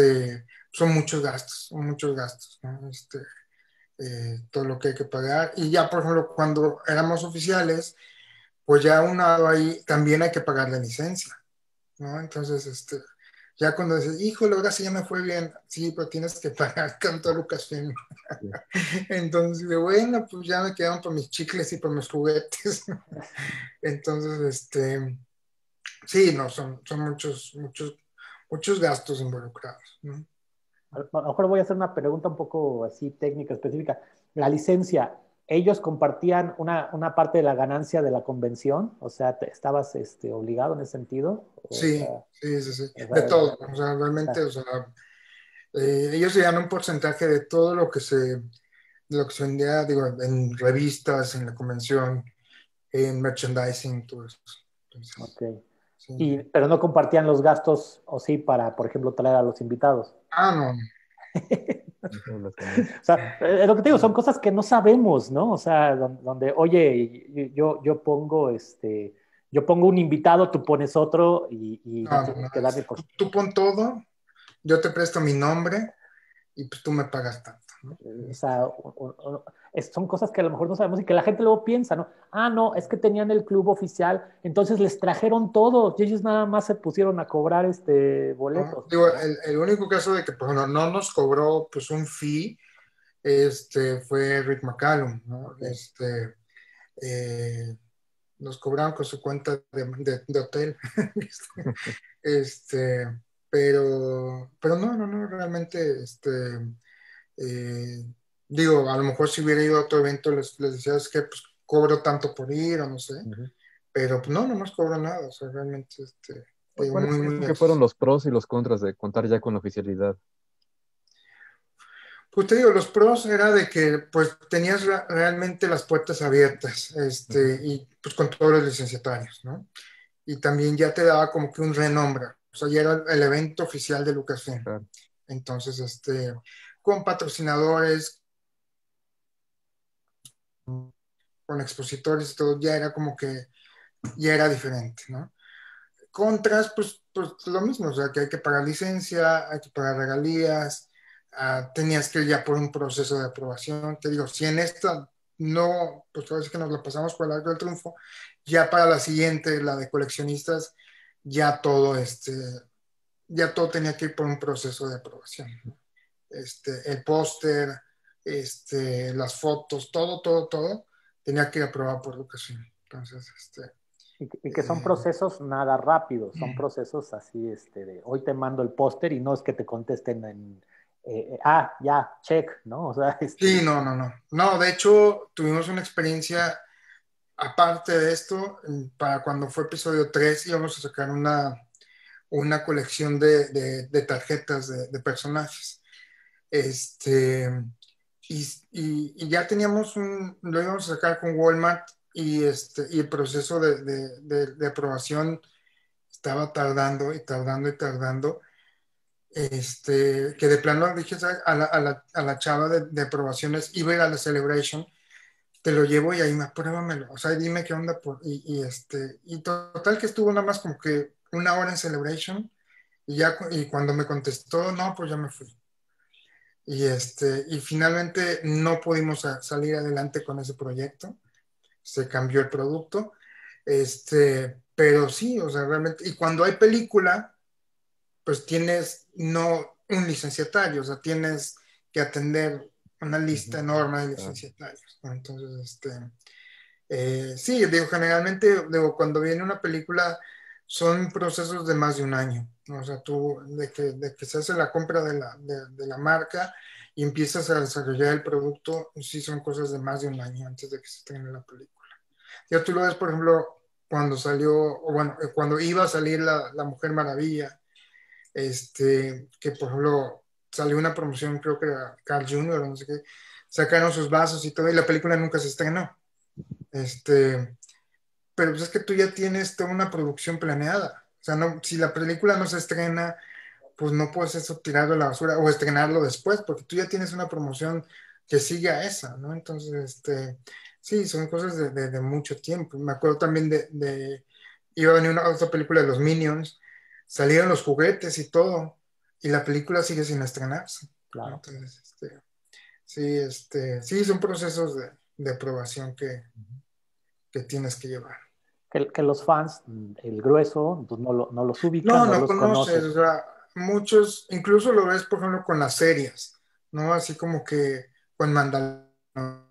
son muchos gastos, ¿no? Todo lo que hay que pagar. Y ya, por ejemplo, cuando éramos oficiales, pues ya un lado ahí también hay que pagar la licencia, ¿no? Entonces, ya cuando dices, híjole, ahora sí ya me fue bien, sí, pero tienes que pagar tanto a Lucasfilm. sí. Entonces, bueno, pues ya me quedaron por mis chicles y por mis juguetes. Entonces, sí, no, son muchos, muchos, muchos gastos involucrados, ¿no? A lo mejor voy a hacer una pregunta un poco así técnica, específica. La licencia, ¿ellos compartían una parte de la ganancia de la convención? O sea, ¿estabas obligado en ese sentido? Sí, sí, sí, sí, O de sea, todo, o sea, realmente, o sea, ellos se dan un porcentaje de todo lo que se vendía, digo, en revistas, en la convención, en merchandising, todo eso. Entonces, ok. sí. Pero no compartían los gastos, o sí, para, por ejemplo, traer a los invitados. No, En todas las comidas. O sea, es lo que te digo, son cosas que no sabemos, ¿no? O sea, donde, oye, yo pongo un invitado, tú pones otro y me no, tienes que darme por... tú pon todo, yo te presto mi nombre y pues tú me pagas tanto, ¿no? O sea, son cosas que a lo mejor no sabemos y que la gente luego piensa, ¿no? Ah, no, es que tenían el club oficial, entonces les trajeron todo y ellos nada más se pusieron a cobrar ¿no? boletos. Digo, el único caso de que por ejemplo, no nos cobró pues un fee fue Rick McCallum, ¿no? Okay. Eh, nos cobraron con su cuenta de hotel. este, pero no, realmente, eh, digo, a lo mejor si hubiera ido a otro evento les decía, es que pues cobro tanto por ir o no sé, Ujú. pero pues no nos cobro nada, o sea, realmente, digo, ¿Cuáles muy, crees tú muy que fueron accesible. los pros y los contras de contar ya con la oficialidad? Pues te digo, los pros era de que pues tenías realmente las puertas abiertas, Ujú. y pues con todos los licenciatarios, ¿no? Y también ya te daba como que un renombre, o sea, ya era el evento oficial de Lucasfilm. Claro. Entonces, con patrocinadores, con expositores y todo, ya era como que, ya era diferente, ¿no? Contras, pues lo mismo, o sea, que hay que pagar licencia, hay que pagar regalías, tenías que ir ya por un proceso de aprobación. Te digo, si en esta no, pues parece que nos la pasamos por el arco del triunfo, ya para la siguiente, la de coleccionistas, ya todo, ya todo tenía que ir por un proceso de aprobación. El póster, las fotos, todo tenía que ir aprobado por Lucasfilm. Entonces, Y que son procesos nada rápidos, son procesos así, de hoy te mando el póster y no es que te contesten ya, check, ¿no? O sea, sí, no. No, de hecho, tuvimos una experiencia aparte de esto, para cuando fue episodio 3 íbamos a sacar una colección de tarjetas de personajes. Este, y ya teníamos lo íbamos a sacar con Walmart y el proceso de aprobación estaba tardando y tardando y tardando. Que de plano dije a la chava de aprobaciones, iba a ir a la Celebration, te lo llevo y ahí me apruébamelo, o sea, dime qué onda y total que estuvo nada más como que una hora en Celebration y cuando me contestó, no, pues ya me fui. Y finalmente no pudimos salir adelante con ese proyecto, se cambió el producto, pero sí, o sea, realmente, y cuando hay película, pues tienes no un licenciatario, o sea, tienes que atender una lista Ujú. enorme de Claro. licenciatarios, ¿no? Entonces, sí, digo, generalmente, digo, cuando viene una película son procesos de más de un año, ¿no? O sea, tú, de que se hace la compra de la marca y empiezas a desarrollar el producto, sí son cosas de más de un año antes de que se estrene la película. Ya tú lo ves, por ejemplo, cuando salió, o bueno, cuando iba a salir la Mujer Maravilla, que por ejemplo salió una promoción, creo que era Carl Jr. o no sé qué, sacaron sus vasos y todo, y la película nunca se estrenó. Pero pues es que tú ya tienes toda una producción planeada. O sea, no, si la película no se estrena, pues no puedes eso tirarlo a la basura o estrenarlo después, porque tú ya tienes una promoción que sigue a esa, ¿no? Entonces, sí, son cosas de mucho tiempo. Me acuerdo también iba a venir una otra película de los Minions, salieron los juguetes y todo, y la película sigue sin estrenarse, ¿no? claro. Entonces, sí, sí, son procesos de aprobación que tienes que llevar. Que los fans, el grueso, pues no los ubican, No, no no los conoces, conocen. o sea, muchos, incluso lo ves, por ejemplo, con las series, ¿no? Así como que con Mandalorian, ¿no?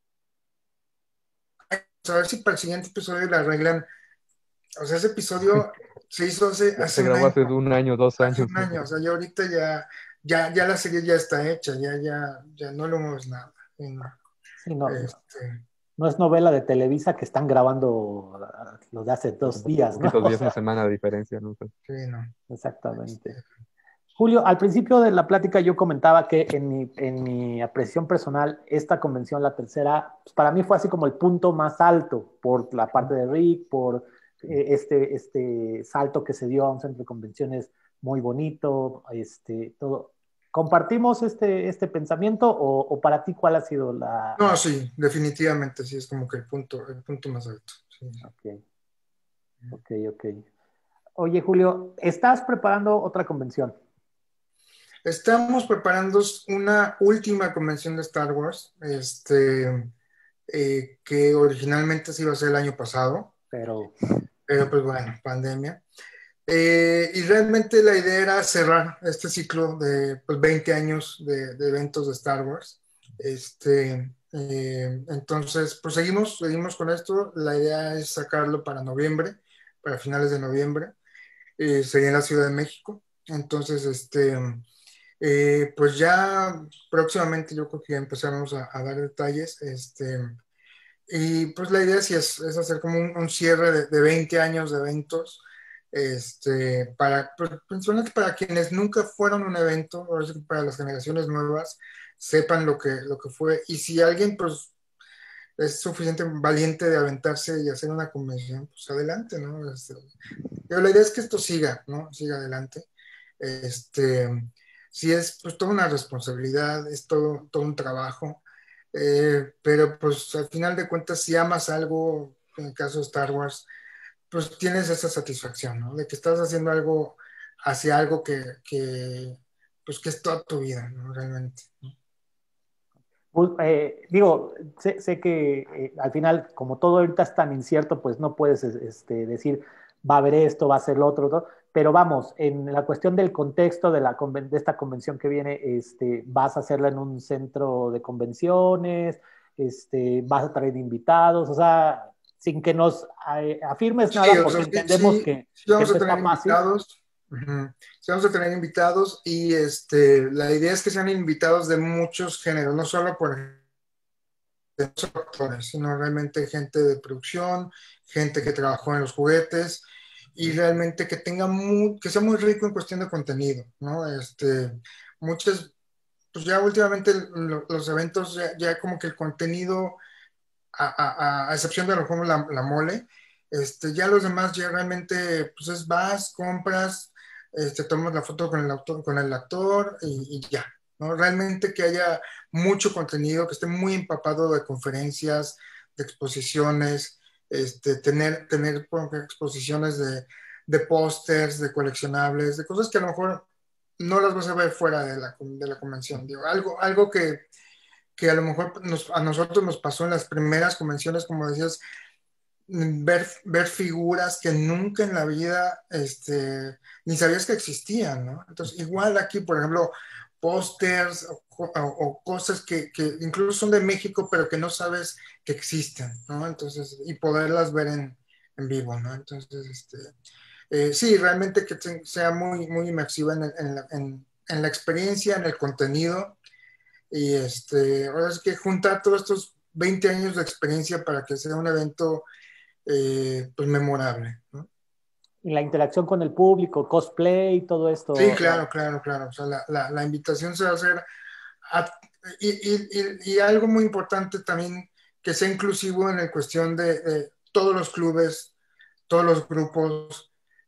A ver si para el siguiente episodio le arreglan, o sea, ese episodio se hizo hace, Ya se hace un grabó año, hace un año, dos hace años. un año, o sea, ya ahorita ya la serie ya está hecha, ya no le mueves nada. Y no, Sí, este, no es novela de Televisa que están grabando los de hace dos días, ¿no? Poquitos O días, una sea, semana de diferencia, ¿no? sí, no. exactamente. Julio, al principio de la plática yo comentaba que en mi apreciación personal, esta convención, la tercera, pues para mí fue así como el punto más alto por la parte de Rick, por este salto que se dio a un centro de convenciones muy bonito, todo. ¿Compartimos este pensamiento o para ti cuál ha sido la... No, sí, definitivamente, sí, es como que el punto más alto. Sí. Ok, ok. Oye, Julio, ¿estás preparando otra convención? Estamos preparando una última convención de Star Wars, que originalmente se iba a hacer el año pasado, Pero pero pues bueno, pandemia. Y realmente la idea era cerrar este ciclo de pues, 20 años de eventos de Star Wars. Entonces, pues seguimos con esto. La idea es sacarlo para noviembre, para finales de noviembre. Sería en la Ciudad de México. Entonces, pues ya próximamente yo creo que ya empezamos a dar detalles. Y pues la idea sí es hacer como un cierre de 20 años de eventos, pues, principalmente para quienes nunca fueron a un evento, ahora sí que para las generaciones nuevas, sepan lo que fue. Y si alguien pues es suficiente valiente de aventarse y hacer una convención, pues adelante, ¿no? Pero la idea es que esto siga, ¿no? Siga adelante. Este, sí es pues toda una responsabilidad, es todo un trabajo, pero pues al final de cuentas si amas algo, en el caso de Star Wars, pues tienes esa satisfacción, ¿no? De que estás haciendo algo hacia algo pues que es toda tu vida, ¿no? Realmente. pues, digo, sé que al final, como todo ahorita es tan incierto, pues no puedes decir, va a haber esto, va a ser lo otro, ¿no? Pero vamos, en la cuestión del contexto de esta convención que viene, vas a hacerla en un centro de convenciones, vas a traer invitados, o sea, sin que nos afirmes Sí, nada, o sea, porque sí, entendemos sí que vamos no a tener está fácil. invitados. Ujú. Sí vamos a tener invitados y la idea es que sean invitados de muchos géneros, no solo de los actores, sino realmente gente de producción, gente que trabajó en los juguetes y realmente que que sea muy rico en cuestión de contenido, ¿no? Muchas, pues ya últimamente los eventos ya como que el contenido a excepción de lo como la mole, ya los demás ya realmente, pues es vas, compras, tomas la foto con el actor y ya, ¿no? Realmente que haya mucho contenido, que esté muy empapado de conferencias, de exposiciones, tener por ejemplo, exposiciones de pósters, de coleccionables, de cosas que a lo mejor no las vas a ver fuera de la convención, digo, algo que a lo mejor a nosotros nos pasó en las primeras convenciones, como decías, ver figuras que nunca en la vida ni sabías que existían, ¿no? Entonces, igual aquí, por ejemplo, pósters o cosas que incluso son de México, pero que no sabes que existen, ¿no? Entonces, y poderlas ver en vivo, ¿no? Entonces, sí, realmente que sea muy, muy inmersiva en la experiencia, en el contenido y ahora es que juntar todos estos 20 años de experiencia para que sea un evento pues memorable, ¿no? Y la interacción con el público, cosplay, todo Sí, esto. claro, claro, claro. O sea, la invitación se va a hacer a- y algo muy importante también que sea inclusivo en la cuestión de todos los clubes, todos los grupos,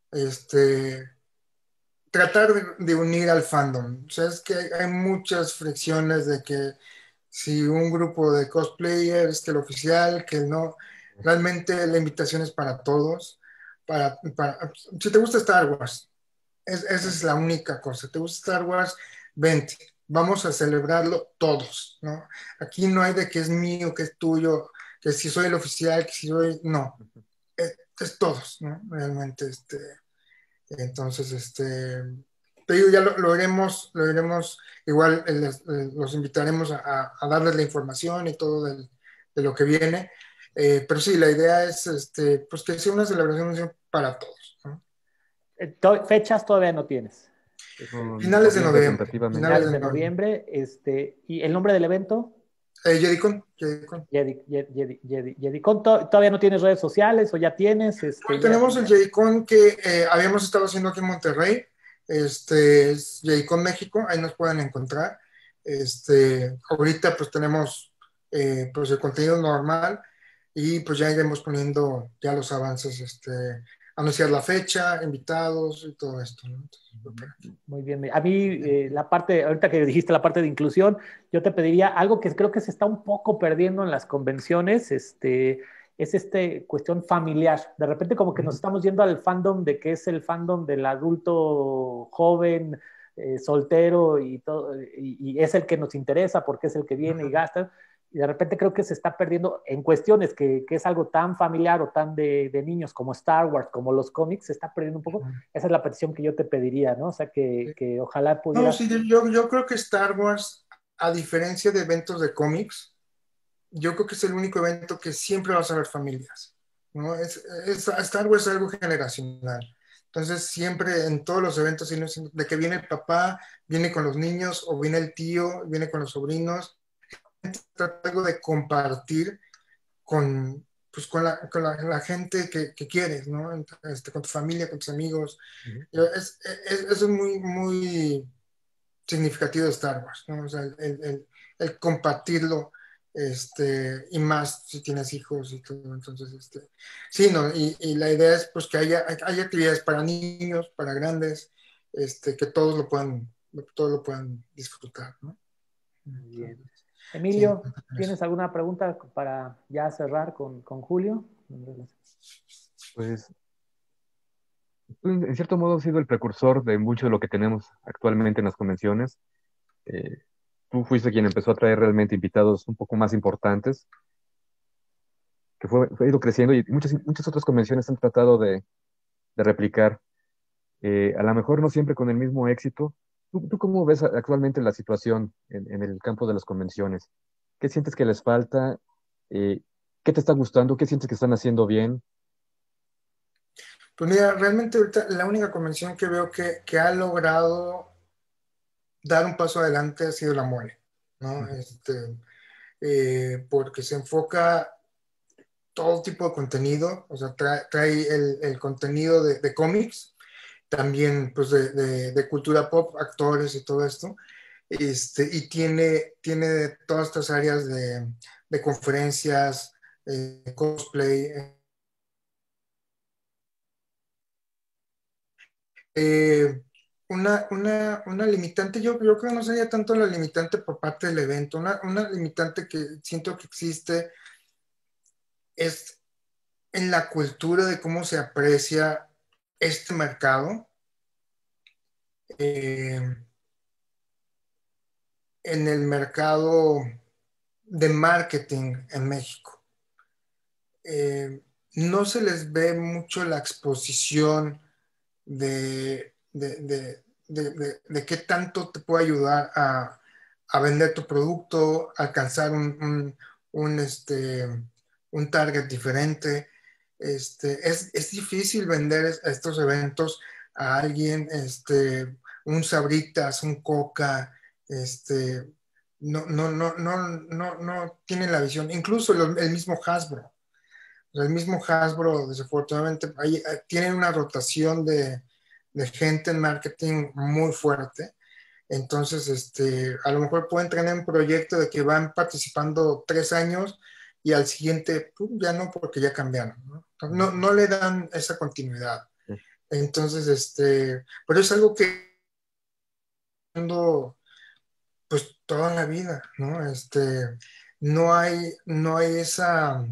tratar de unir al fandom. O sea, es que hay muchas fricciones de que si un grupo de cosplayers, que el oficial, que el no, realmente la invitación es para todos. Si te gusta Star Wars, esa es la única cosa. ¿Te gusta Star Wars? Vente, vamos a celebrarlo todos, ¿no? Aquí no hay de que es mío, que es tuyo, que si soy el oficial, que si soy, no, es todos, ¿no? Realmente, entonces, te digo, ya lo iremos, igual los invitaremos a darles la información y todo de lo que viene. Pero sí, la idea es pues que sea una celebración para todos, ¿no? Fechas todavía no tienes. No, Finales de noviembre noviembre, tentativamente. finales Finales de de noviembre. noviembre, ¿y el nombre del evento? JediCon. JediCon. ¿Todavía no tienes redes sociales o ya tienes? Hoy tenemos el JediCon que habíamos estado haciendo aquí en Monterrey. Es JediCon México, ahí nos pueden encontrar. Ahorita pues tenemos pues el contenido normal y pues ya iremos poniendo ya los avances, anunciar la fecha, invitados y todo esto, ¿no? Entonces, Muy bien. A mí, la parte, ahorita que dijiste la parte de inclusión, yo te pediría algo que creo que se está un poco perdiendo en las convenciones, es cuestión familiar. De repente como que nos estamos yendo al fandom de que es el fandom del adulto joven, soltero y todo, y es el que nos interesa porque es el que viene y gasta, y de repente creo que se está perdiendo en cuestiones que es algo tan familiar o tan de niños como Star Wars, como los cómics, se está perdiendo un poco. Esa es la petición que yo te pediría, ¿no? O sea, que ojalá No, pudieras... sí, yo creo que Star Wars, a diferencia de eventos de cómics, yo creo que es el único evento que siempre vas a ver familias, ¿no? Star Wars es algo generacional. Entonces, siempre en todos los eventos, de que viene el papá, viene con los niños, o viene el tío, viene con los sobrinos, trata algo de compartir con, pues, la gente que quieres, ¿no? Con tu familia, con tus amigos. Eso es muy, muy significativo de Star Wars, ¿no? O sea, el compartirlo, y más si tienes hijos y todo, entonces, sí, ¿no? Y la idea es, pues, que haya actividades para niños, para grandes, que todos lo puedan disfrutar, ¿no? Muy bien. Entonces, sí, Emilio, ¿tienes alguna pregunta para ya cerrar con Julio? Pues tú, en cierto modo, has sido el precursor de mucho de lo que tenemos actualmente en las convenciones. Eh, Tú fuiste quien empezó a traer realmente invitados un poco más importantes, que fue ido creciendo y muchas otras convenciones han tratado de replicar. A lo mejor no siempre con el mismo éxito. ¿Tú cómo ves actualmente la situación en el campo de las convenciones? ¿Qué sientes que les falta? Eh, ¿Qué te está gustando? ¿Qué sientes que están haciendo bien? pues mira, realmente ahorita la única convención que veo que ha logrado dar un paso adelante ha sido la mole, ¿no? Ujú. Porque se enfoca todo tipo de contenido, o sea, trae el contenido de cómics, también pues de cultura pop, actores y todo esto, y tiene todas estas áreas de conferencias, cosplay. Eh, una limitante, yo creo que no sería tanto la limitante por parte del evento, una limitante que siento que existe es en la cultura de cómo se aprecia este mercado, eh, en el mercado de marketing en México. No se les ve mucho la exposición de qué tanto te puede ayudar a vender tu producto, alcanzar un target diferente. Es difícil vender estos eventos a alguien, un Sabritas, un Coca, no tienen la visión. Incluso el mismo Hasbro. El mismo Hasbro, desafortunadamente, tienen una rotación de gente en marketing muy fuerte. Entonces, a lo mejor pueden tener un proyecto de que van participando 3 años y al siguiente ya no, porque ya cambiaron, ¿no? No le dan esa continuidad. Sí. Entonces, pero es algo que pues toda la vida, ¿no? No hay esa,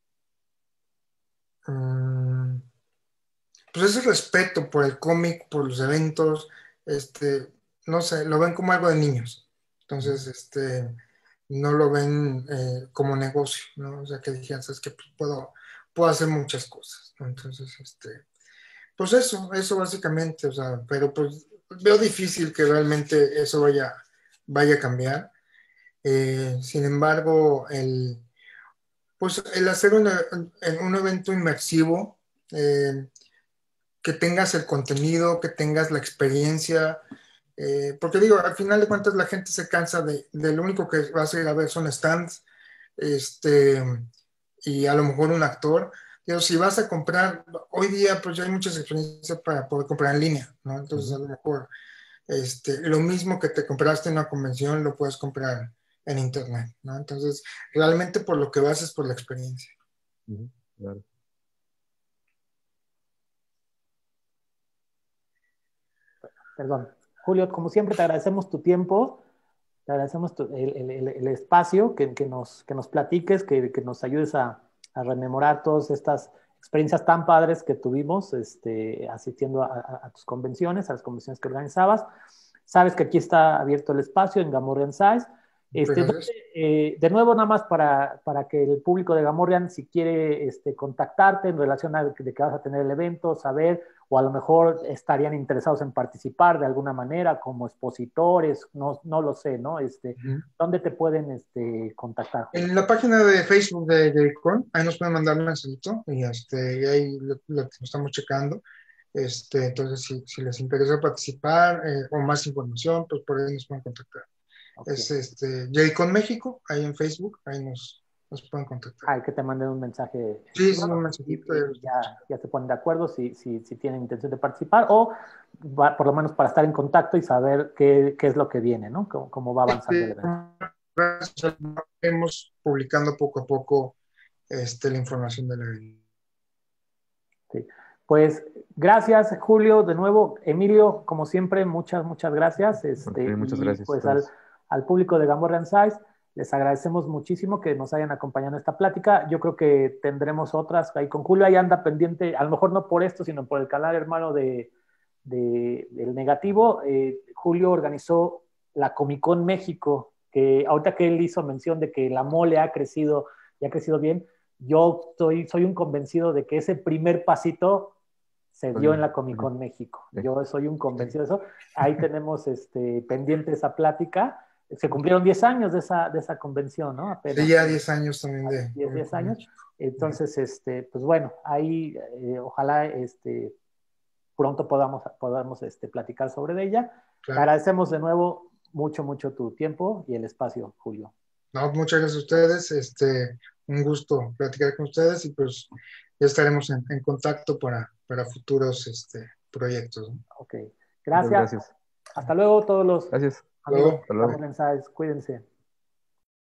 mm, pues ese respeto por el cómic, por los eventos, no sé, lo ven como algo de niños. Entonces, no lo ven como negocio, ¿no? O sea, que dijeran, sabes que puedo hacer muchas cosas, ¿no? Entonces, pues eso básicamente, o sea, pero pues veo difícil que realmente eso vaya a cambiar. Sin embargo, pues el hacer un evento inmersivo, que tengas el contenido, que tengas la experiencia, porque digo, al final de cuentas la gente se cansa de lo único que vas a ir a ver son stands, este, y a lo mejor un actor. Digo, si vas a comprar, hoy día pues ya hay muchas experiencias para poder comprar en línea, ¿no? Entonces Ujú, a lo mejor lo mismo que te compraste en una convención lo puedes comprar en internet, ¿no? Entonces realmente por lo que vas es por la experiencia. ujú, claro. Perdón. Julio, como siempre, te agradecemos tu tiempo, te agradecemos el espacio, que nos platiques, que nos ayudes a rememorar todas estas experiencias tan padres que tuvimos asistiendo a tus convenciones, a las convenciones que organizabas. sabes que aquí está abierto el espacio en Gamorrean Size. De nuevo, nada más para que el público de Gamorrean, si quiere contactarte en relación a de que vas a tener el evento, saber, o a lo mejor estarían interesados en participar de alguna manera como expositores, no lo sé, ¿no? ¿Dónde te pueden contactar? En la página de Facebook de JCon, ahí nos pueden mandar un mensajito y ahí lo estamos checando. Entonces, si les interesa participar o más información, pues por ahí nos pueden contactar. Okay. Es JCon México, ahí en Facebook, ahí nos pueden contactar. Hay que te manden un mensaje. Sí, es un mensajito. Ya se ponen de acuerdo si tienen intención de participar o por lo menos para estar en contacto y saber qué es lo que viene, ¿no? Cómo va avanzando el evento. Vamos publicando poco a poco la información del evento. Sí. Pues gracias, Julio, de nuevo. Emilio, como siempre, muchas gracias. Muchas gracias. Pues al público de Gamorrean Size, les agradecemos muchísimo que nos hayan acompañado en esta plática. Yo creo que tendremos otras ahí con Julio. Ahí anda pendiente, a lo mejor no por esto, sino por el canal hermano del Negativo. Julio organizó la Comic Con México, que ahorita que él hizo mención de que la mole ha crecido y ha crecido bien, yo soy un convencido de que ese primer pasito se dio en la Comic Con México. Yo soy un convencido de eso. Ahí tenemos pendiente esa plática. Se cumplieron 10 años de esa convención, ¿no? Apenas. Sí, ya 10 años también de... 10 años. Entonces, pues bueno, ahí ojalá pronto podamos platicar sobre ella. Claro. Agradecemos de nuevo mucho tu tiempo y el espacio, Julio. No, muchas gracias a ustedes. Un gusto platicar con ustedes y pues ya estaremos en contacto para futuros proyectos, ¿no? Ok. Gracias. Hasta luego todos los Gracias. amigos. Hasta luego. Cuídense.